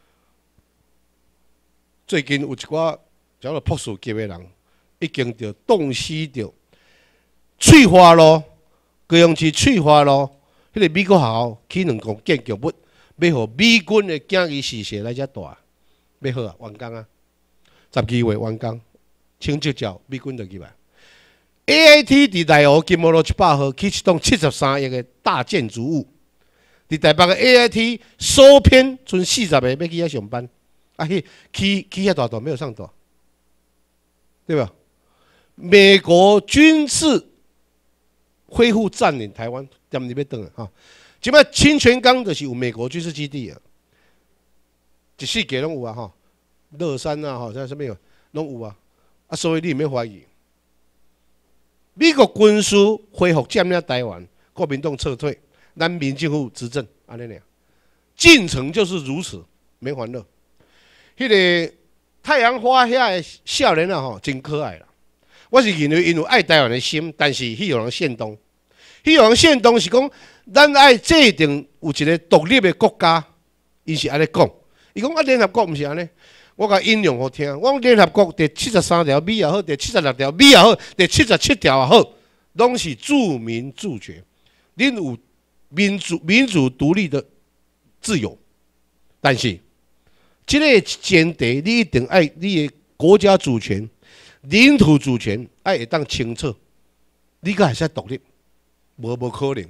最近有一寡叫做朴树级的人，已经着洞悉着翠花路、高雄市翠花路，迄、那个美国学校起两栋建筑物，要互美军的警仪士社来遮住，要好啊，完工啊，十二月完工，清朝照美军就入来。A I T 伫内湖金毛路一百号起一栋七十三亿的大建筑物，伫台北的 A I T 收编，剩四十个要去遐上班，啊，去去去遐大大没有上大，对吧？美国军事恢复占领台湾，踮入要转啊！哈，即摆清泉岗就是有美国军事基地啊，一四界拢有啊！哈，乐山啊，哈，像什么有拢有啊！啊，所以你毋免怀疑。美国军事恢复占领台湾，国民党撤退，咱民政府执政，安尼尔，进程就是如此，免烦恼。迄、那个太阳花遐的少年啊，吼，真可爱啦。我是认为因有爱台湾的心，但是迄有人煽动，迄有人煽动是讲，咱爱制定有一个独立的国家，伊是安尼讲。伊讲啊，联合国毋是安尼。我甲引用互听，我讲联合国第七十三条 B 也好，第七十六条 B 也好，第七十七条也好，拢是注民主权，恁有民主、民主独立的自由，但是这个前提，你一定爱你的国家主权、领土主权爱会当清楚，你个还是独立，无无可能。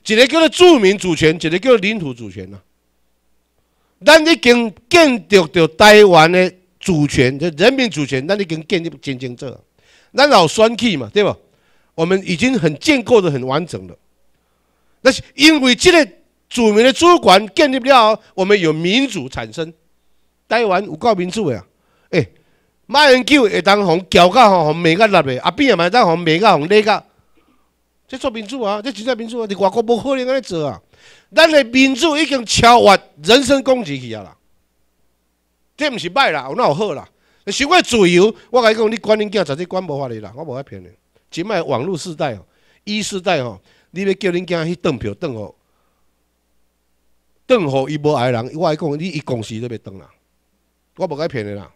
一个叫做住民主权，一个叫做领土主权啊。咱已经建立着台湾的主权，就人民主权，咱已经建立真清楚。咱有选举嘛，对吧？我们已经很建构的很完整了。但是因为这个主民的主权建立了后，我们有民主产生。台湾有够民主的啊！诶、欸，马英九会当互撬到吼，互骂到烂的，阿扁也嘛会当互骂到互勒到，这做民主啊！这真正民主啊！伫外国无可能安尼做啊！咱的民主已经超越人身攻击去啊啦！这毋是歹啦，有哪有好啦？想要自由，我甲你讲，你管恁囝绝对管无法哩啦！我无爱骗你。即摆网络时代哦，一世代吼，你要叫恁囝去转票转互，转互伊无爱人，我爱讲，你伊公司都袂转啦。我无爱骗你啦。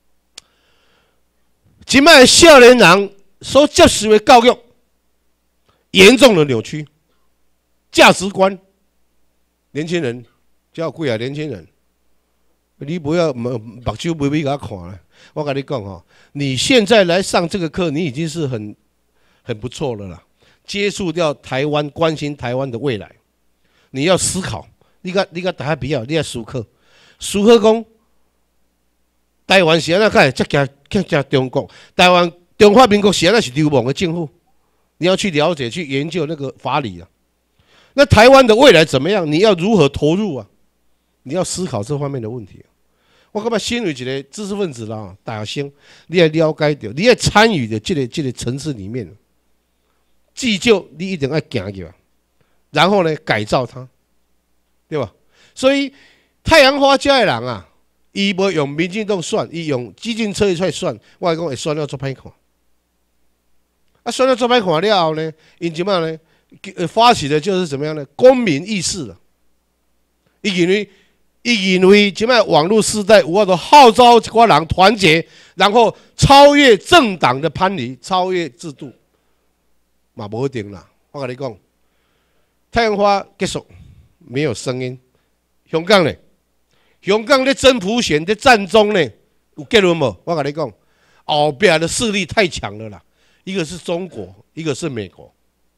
即摆少年人所接受的教育严重的扭曲，价值观。年轻人，叫贵啊！年轻人，你不要目目睭微微给他看了。我跟你讲哈，你现在来上这个课，你已经是很很不错了啦。接触到台湾，关心台湾的未来，你要思考。你个你个大家不要，你要思考。思考讲，台湾是安怎个？才惊惊惊中国？台湾中华民国是安怎是流氓的政府？你要去了解、去研究那个法理啊。那台湾的未来怎么样？你要如何投入啊？你要思考这方面的问题、啊。我感觉身为一个知识分子啦，大学生，你要了解到，你要参与的这个这个层次里面，自救你一定要行入，然后呢改造它，对吧？所以太阳花家的人啊，伊无用民进党选，伊用激进车出来选，我讲会选了做歹看。啊，选了做歹看了后呢，因怎么样呢？发起的就是怎么样呢？公民意识了。伊认为，伊认为，即摆网络时代有法度号召一寡人团结，然后超越政党的藩篱，超越制度，嘛无一定啦。我跟你讲，太阳花结束，没有声音。香港呢？香港咧真普选咧战中呢，有结论无？我跟你讲，后边的势力太强了啦，一个是中国，一个是美国。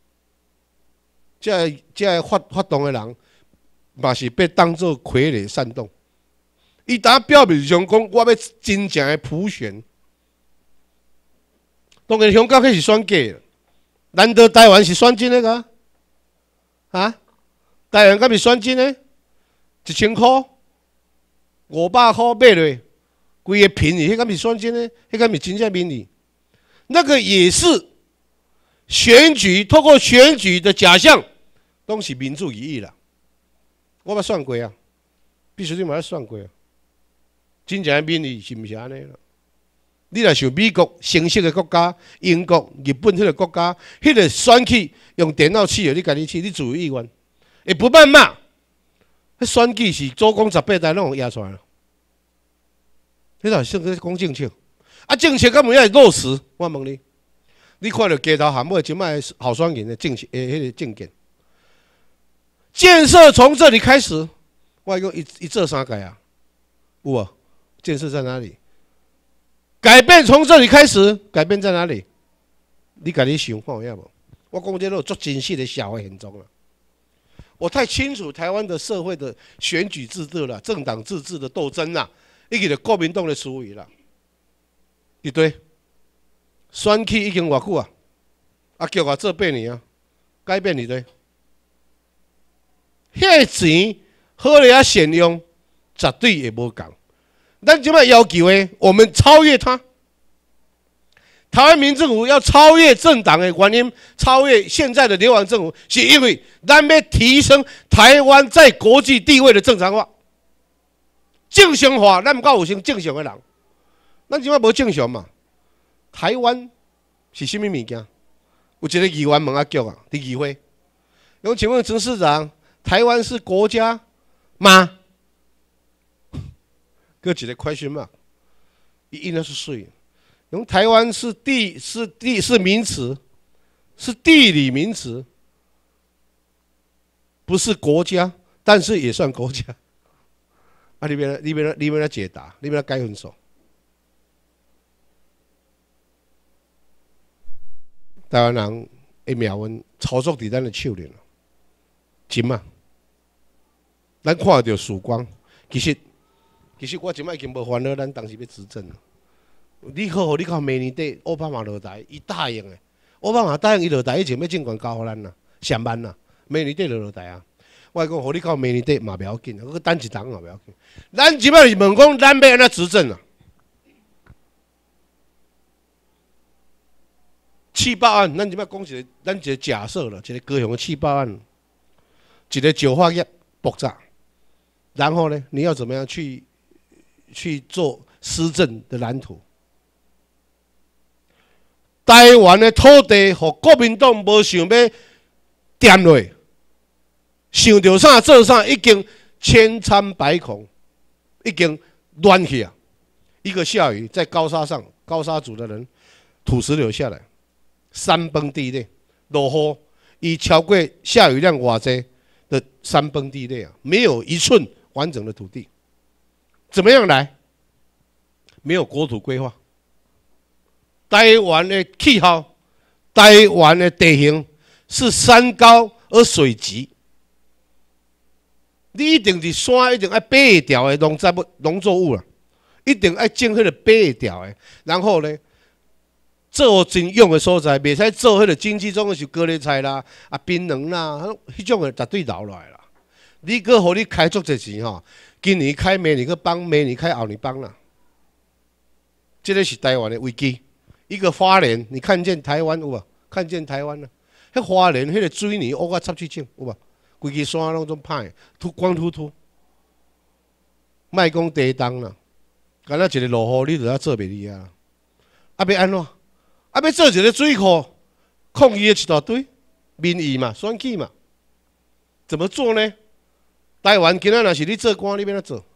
这这发发动的人，嘛是被当作傀儡煽动。伊当表面上讲，我要真正的普选。当然，香港迄是选假的，难道台湾是选真的个？啊？台湾敢是选真的？一千块、五百块买落，规个便宜，迄敢是选真的？迄敢是真正民意？那个也是选举，透过选举的假象。拢是民主意义啦，我捌算过啊，必须你嘛要算过啊。真正的民意是毋是安尼啦？你若像美国成熟的国家、英国、日本迄个国家，迄个选举用电脑试的，你家己试，你自由意愿，会不谩骂。迄选举是祖公十八代拢压出来了，迄个算个讲政策，啊政策敢有影会落实？我问你，你看到街头巷尾即摆候选人的政策，诶，迄个政见。建设从这里开始，我讲一一这三改啊，有无？建设在哪里？改变从这里开始，改变在哪里？你家己想看有影无？我讲这都足真实的社会现状了。我太清楚台湾的社会的选举制度了，政党自治的斗争啦，以及的国民党的思维啦，对不对？选举已经偌久啊？啊，叫我做八年啊，改变你对？迄个钱好了啊，善用，绝对也无共。咱即摆要求的，我们超越它。台湾民政府要超越政党的原因，超越现在的流亡政府，是因为咱要提升台湾在国际地位的正常化、正常化。咱唔够有成正常的人，咱即摆无正常嘛。台湾是啥物物件？有一个议员问阿局啊，伫议会，讲请问陈市长。台湾是国家吗？搁一个 question mark， 伊应该是水。用台湾是地是地是名词，是地理名词，不是国家，但是也算国家。啊，你别你别你别来解答，你别来改分数。台湾人的命运操作伫咱的手里了。 真嘛，咱看到曙光。其实，其实我即摆已经无烦恼，咱当时要执政了。你好好，你到明年底奥巴马落台，伊答应的。奥巴马答应伊落台以前要政权交互咱啦，上万啦，明年底就落台啊。我讲，互你到明年底嘛袂要紧，我等一档嘛袂要紧。咱即摆是问讲，咱要安怎执政啊？气爆案，咱即摆讲一个，咱一个假设了，一个高雄的气爆案，一个酒化业爆炸，然后呢，你要怎么样去去做施政的蓝图？台湾的土地，互国民党无想要掂落，想到啥做啥，已经千疮百孔，已经乱去啊！一个下雨，在高沙上，高沙族的人土石流下来。山崩地裂，落雨，伊超过下雨量偌济的山崩地裂啊，没有一寸完整的土地，怎么样来？没有国土规划。台湾的气候，台湾的地形是山高而水急，你一定是山，一定爱爬会掉的农作物、农作物啦，一定爱种迄个爬会掉的，然后呢？做真用的所在，袂使做迄个经济中的是高丽菜啦、啊槟榔啦，迄种的绝对留落来啦。你搁互你开足这钱吼，今年开，明年搁帮，明年开，后年帮啦。这个是台湾的危机。一个花莲，你看见台湾有无？看见台湾啦。迄花莲迄个水泥乌甲插去种有无？规支山拢总歹，秃光秃秃。莫讲地动啦，干那一个落雨，你就要做袂离啊。啊，要安怎？啊，要做一个水库，抗议的一大堆，民意嘛，选举嘛，怎么做呢？台湾今仔若是你做官，你要怎做？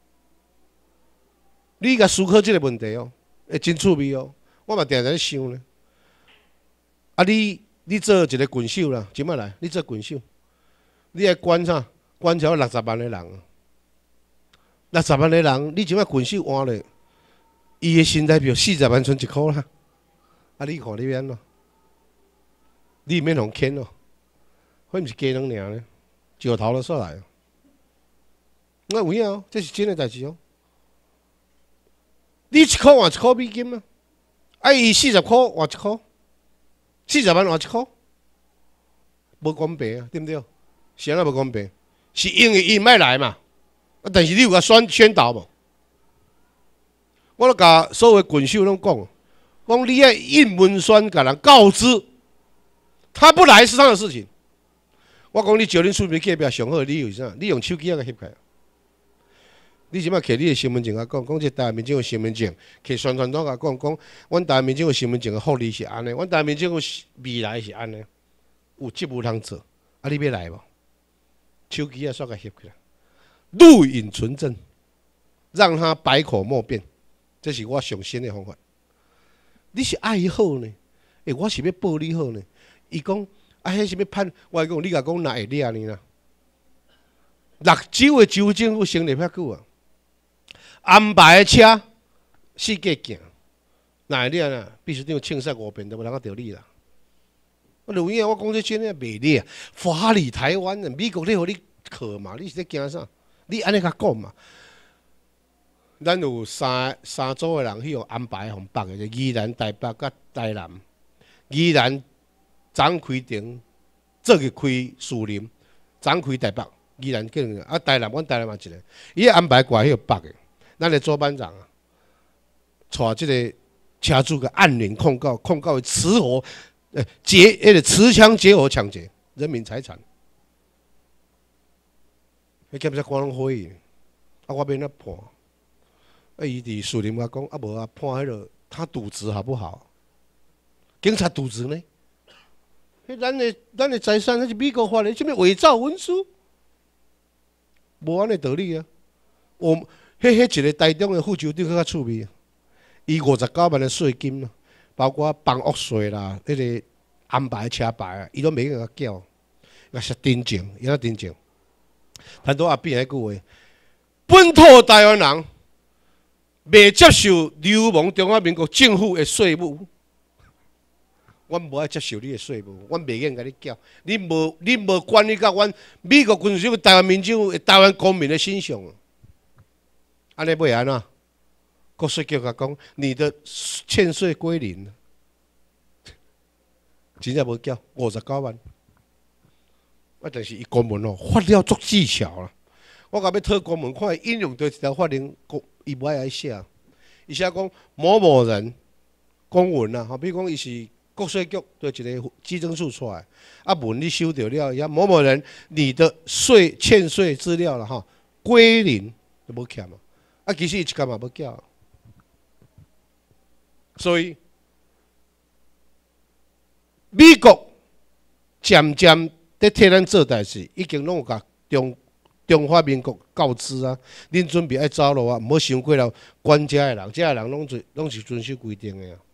你甲思考这个问题哦，会真趣味哦。我嘛定定咧想呢。啊，你你做一个郡守啦，怎么来？你做郡守，你爱管啥？管超六十万的人啊，六十万的人，你即摆郡守换咧，伊的新台币四十万剩一箍啦。啊！你看你要安怎？你免互牵哦，迄毋是鸡卵尔呢，石头都煞来。我有影哦，这是真诶代志哦。你一箍换一箍美金啊，啊伊四十箍换一箍，四十万换一箍，无公平啊，对不对？是安怎无公平？是因为伊毋爱来嘛，啊！但是你有甲宣宣导无？我咧甲所有郡守拢讲。讲你要印文宣，甲人告知，他不来是他的事情。我讲你招恁厝边隔壁上好的理由是啥？你用手机啊翕起来。你即摆摕你的身份证啊讲，讲这台湾民众的身份证，摕宣传单啊讲，讲阮台湾民众的身份证的福利是安尼，阮台湾民众的未来是安尼，有职务通做，啊你要来无？手机啊煞甲翕起来，录影存证，让他百口莫辩，这是我上新的方法。你是爱伊好呢？诶、欸，我是要报你好呢。伊讲啊，迄是要判，我讲你甲讲哪会掠呢啦？六州的州政府成立遐久啊，安排的车四界行，哪会掠呢？秘书长清晒五遍都无人个着你啦。我录影，我讲这真诶袂掠，法理台湾的美国咧互你靠嘛？你是咧惊啥？你安尼甲讲嘛？咱有三三组的人去用安排往北的，就宜兰、台北甲台南。宜兰昨开庭，昨日开树林，昨开台北，宜兰叫人啊台南，阮台南嘛一个，伊安排过来迄个北的，咱的周班长啊，带即个车主个按铃控告，控告为持火，呃劫，迄个持枪劫火抢劫人民财产，迄检察官拢会议，啊我要哪判？啊，伊伫树林甲讲，啊无啊，判迄个他渎职好不好？警察渎职呢？迄咱的咱的财产，那是美国法的，什么伪造文书？无安尼道理啊！我迄迄一个台中的副州长较趣味，伊五十九万的税金啊，包括房屋税啦，迄、那个安排车牌啊，伊都每个甲缴，也是真正，伊那真正。谈到阿扁迄句话，本土台湾人。袂接受流氓中华民国政府的税务， 阮无爱接受你的税务，阮袂愿甲你缴。你无你无管理到阮美国军事台湾民政府、台湾公民的形象。安尼要安怎？国税局甲讲，你的欠税归零，真正无缴五十九万。啊，但是伊公文哦，发了足技巧啦。我甲要讨公文，看伊应用对一条法令，伊无爱来写。伊写讲某某人公文啦，吼，比如讲伊是国税局对一个稽征处出来，啊文你收到了，呀某某人你的税欠税资料啦，吼归零就无欠嘛。啊，其实伊一干嘛无缴，所以美国渐渐在替咱做代志，已经拢有甲中中华民国告知啊，恁准备爱走路啊，毋好伤过了管遮的人，遮的人拢是拢是遵守规定的啊。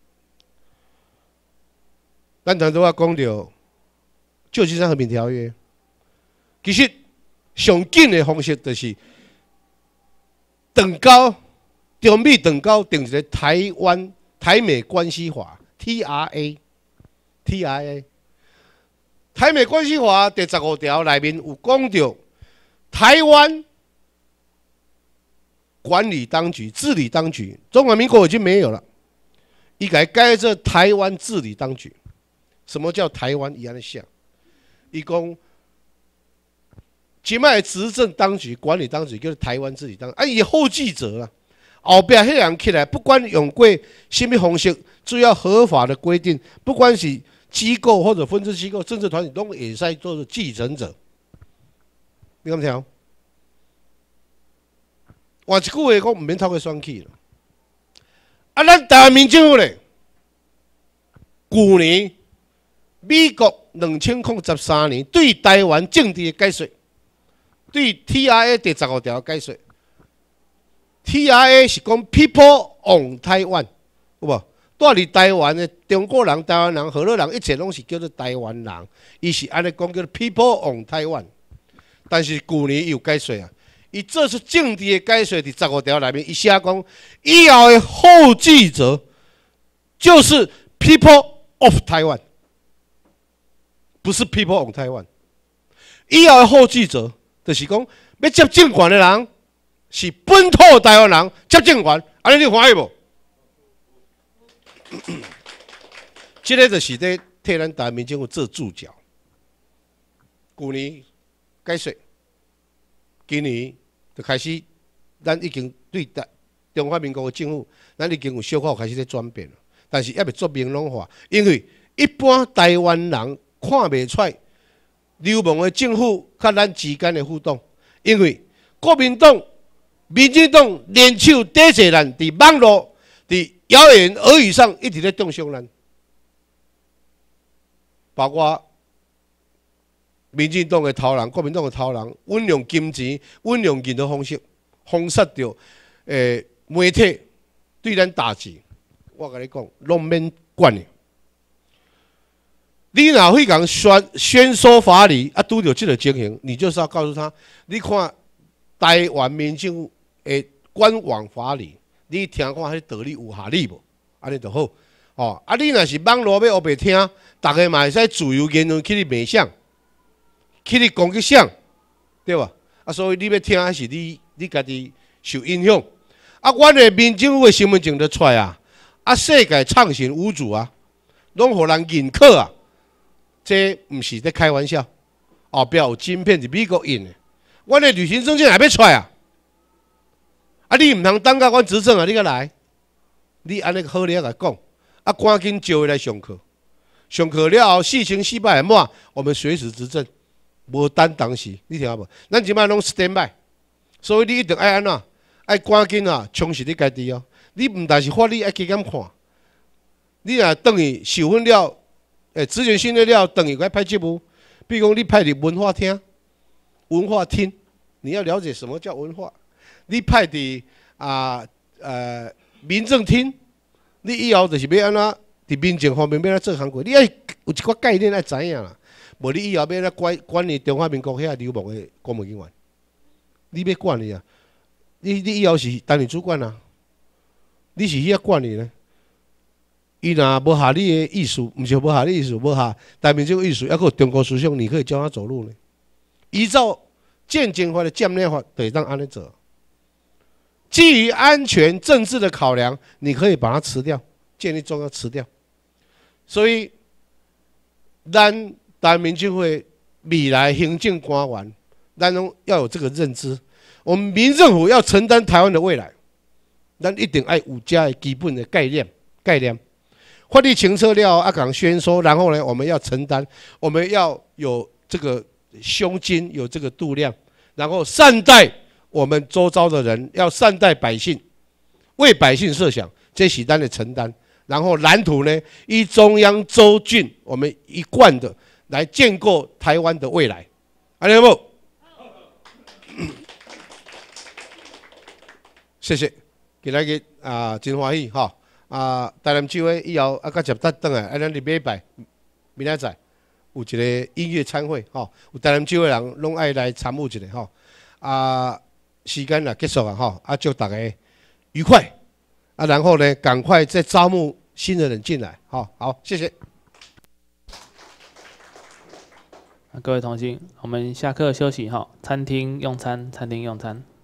咱头拄仔讲到《旧金山和平条约》，其实上紧的方式就是断交，中美断交定一个台湾台美关系法 （T R A）。T R A 台美关系法第十五条内面有讲到，台湾管理当局、治理当局，中华民国已经没有了，伊改改做台湾治理当局。什么叫台湾？伊安尼想，伊讲，即摆执政当局、管理当局叫做台湾治理当局，啊，伊后继者啊，后壁迄人起来，不管用过什么方式，只要合法的规定，不管是机构或者分支机构、政治团体，拢会使做继承者。你敢听？换一句话讲，毋免透过选举了。啊，咱台湾民政府咧，去年美国两千零十三年对台湾政治的解说，对 T R A 第十五条解说。T R A 是讲 People on Taiwan， 有无？住伫台湾的中国人、台湾人、荷兰人，一切拢是叫做台湾人。伊是安尼讲叫做 People on Taiwan。但是去年有解说啊，伊做出政治的解说，伫十五条内面，伊写讲以后的后继者就是 People of Taiwan， 不是 People on Taiwan。以后的后继者就是讲要接政权的人是本土台湾人接政权，安尼你欢喜无？这个就是咧替咱台湾民政府做注脚。去年解说，今年就开始，咱已经对台中华民国的政府，咱已经有小可开始在转变了，但是还未做明朗化，因为一般台湾人看袂出来流氓的政府甲咱之间的互动，因为国民党、民进党联手抵制咱，伫网络、伫谣言、耳语上一直在中伤咱，包括民进党的头人、国民党的头人，运用金钱、运用人的方式，封杀掉诶媒体对咱打击。我甲你讲，拢免管的。你若会讲宣宣说法理啊，拄着这个情形，你就是要告诉他，你看台湾民政府的官网法理。你听看迄道理有效理无？安尼就好。哦，啊，你若是网络要学袂听，大家嘛会使自由言论去你骂谁，去你攻击谁，对吧？啊，所以你要听还是你你家己受影响。啊，阮的民政府的身份证就出来啊，啊，世界畅行无阻啊，拢互人认可啊。这毋是在开玩笑。后壁有晶片是美国印的，阮的旅行证件也要出来啊。啊！你毋通等到阮执政啊，你个来，你安尼好咧甲讲，啊，赶紧招伊来上课，上课了后四千四百满，我们随时执政，无等当时，你听无？咱即摆拢 stand by， 所以你一定爱安怎？爱赶紧啊，充实你家己哦。你毋但是法律爱加减看，你若等于受训了，诶，职权训练了，等于该派职务，比如讲你派伫文化厅、文化厅，你要了解什么叫文化。你派伫啊呃民政厅，你以后就是要安怎伫民政方面要安怎做工作，你爱有一寡概念爱知影啦。无你以后要安怎管管理中华民国遐流氓的公务人员，你要管伊啊？你你以后是担任主管啊？你是遐管理呢？ 伊若无合理的意思，毋是无合理意思，无合台面这个意思，还有中国思想，你可以教他走路呢。依照建经法的建立法，得当安尼做。基于安全、政治的考量，你可以把它吃掉，建立中要吃掉。所以，咱台民就会未来行政官员，咱拢要有这个认知。我们民政府要承担台湾的未来，咱一定要有这的基本的概念概念。法律清楚了，啊，讲宣说，然后呢，我们要承担，我们要有这个胸襟，有这个度量，然后善待我们周遭的人，要善待百姓，为百姓设想，这是咱的承担。然后蓝图呢，依中央州郡，我们一贯的来建构台湾的未来，安尼不？谢谢，今仔日啊，真欢喜哈。啊，台南州诶以后啊，甲接搭转来，啊，咱礼拜明仔载有一个音乐餐会吼，有台南州诶人拢爱来参与一下吼。啊，时间也结束啊吼，啊，祝大家愉快啊，然后呢，赶快再招募新的人进来，好，好，谢谢。 各位同学，我们下课休息哈，餐厅用餐，餐厅用餐。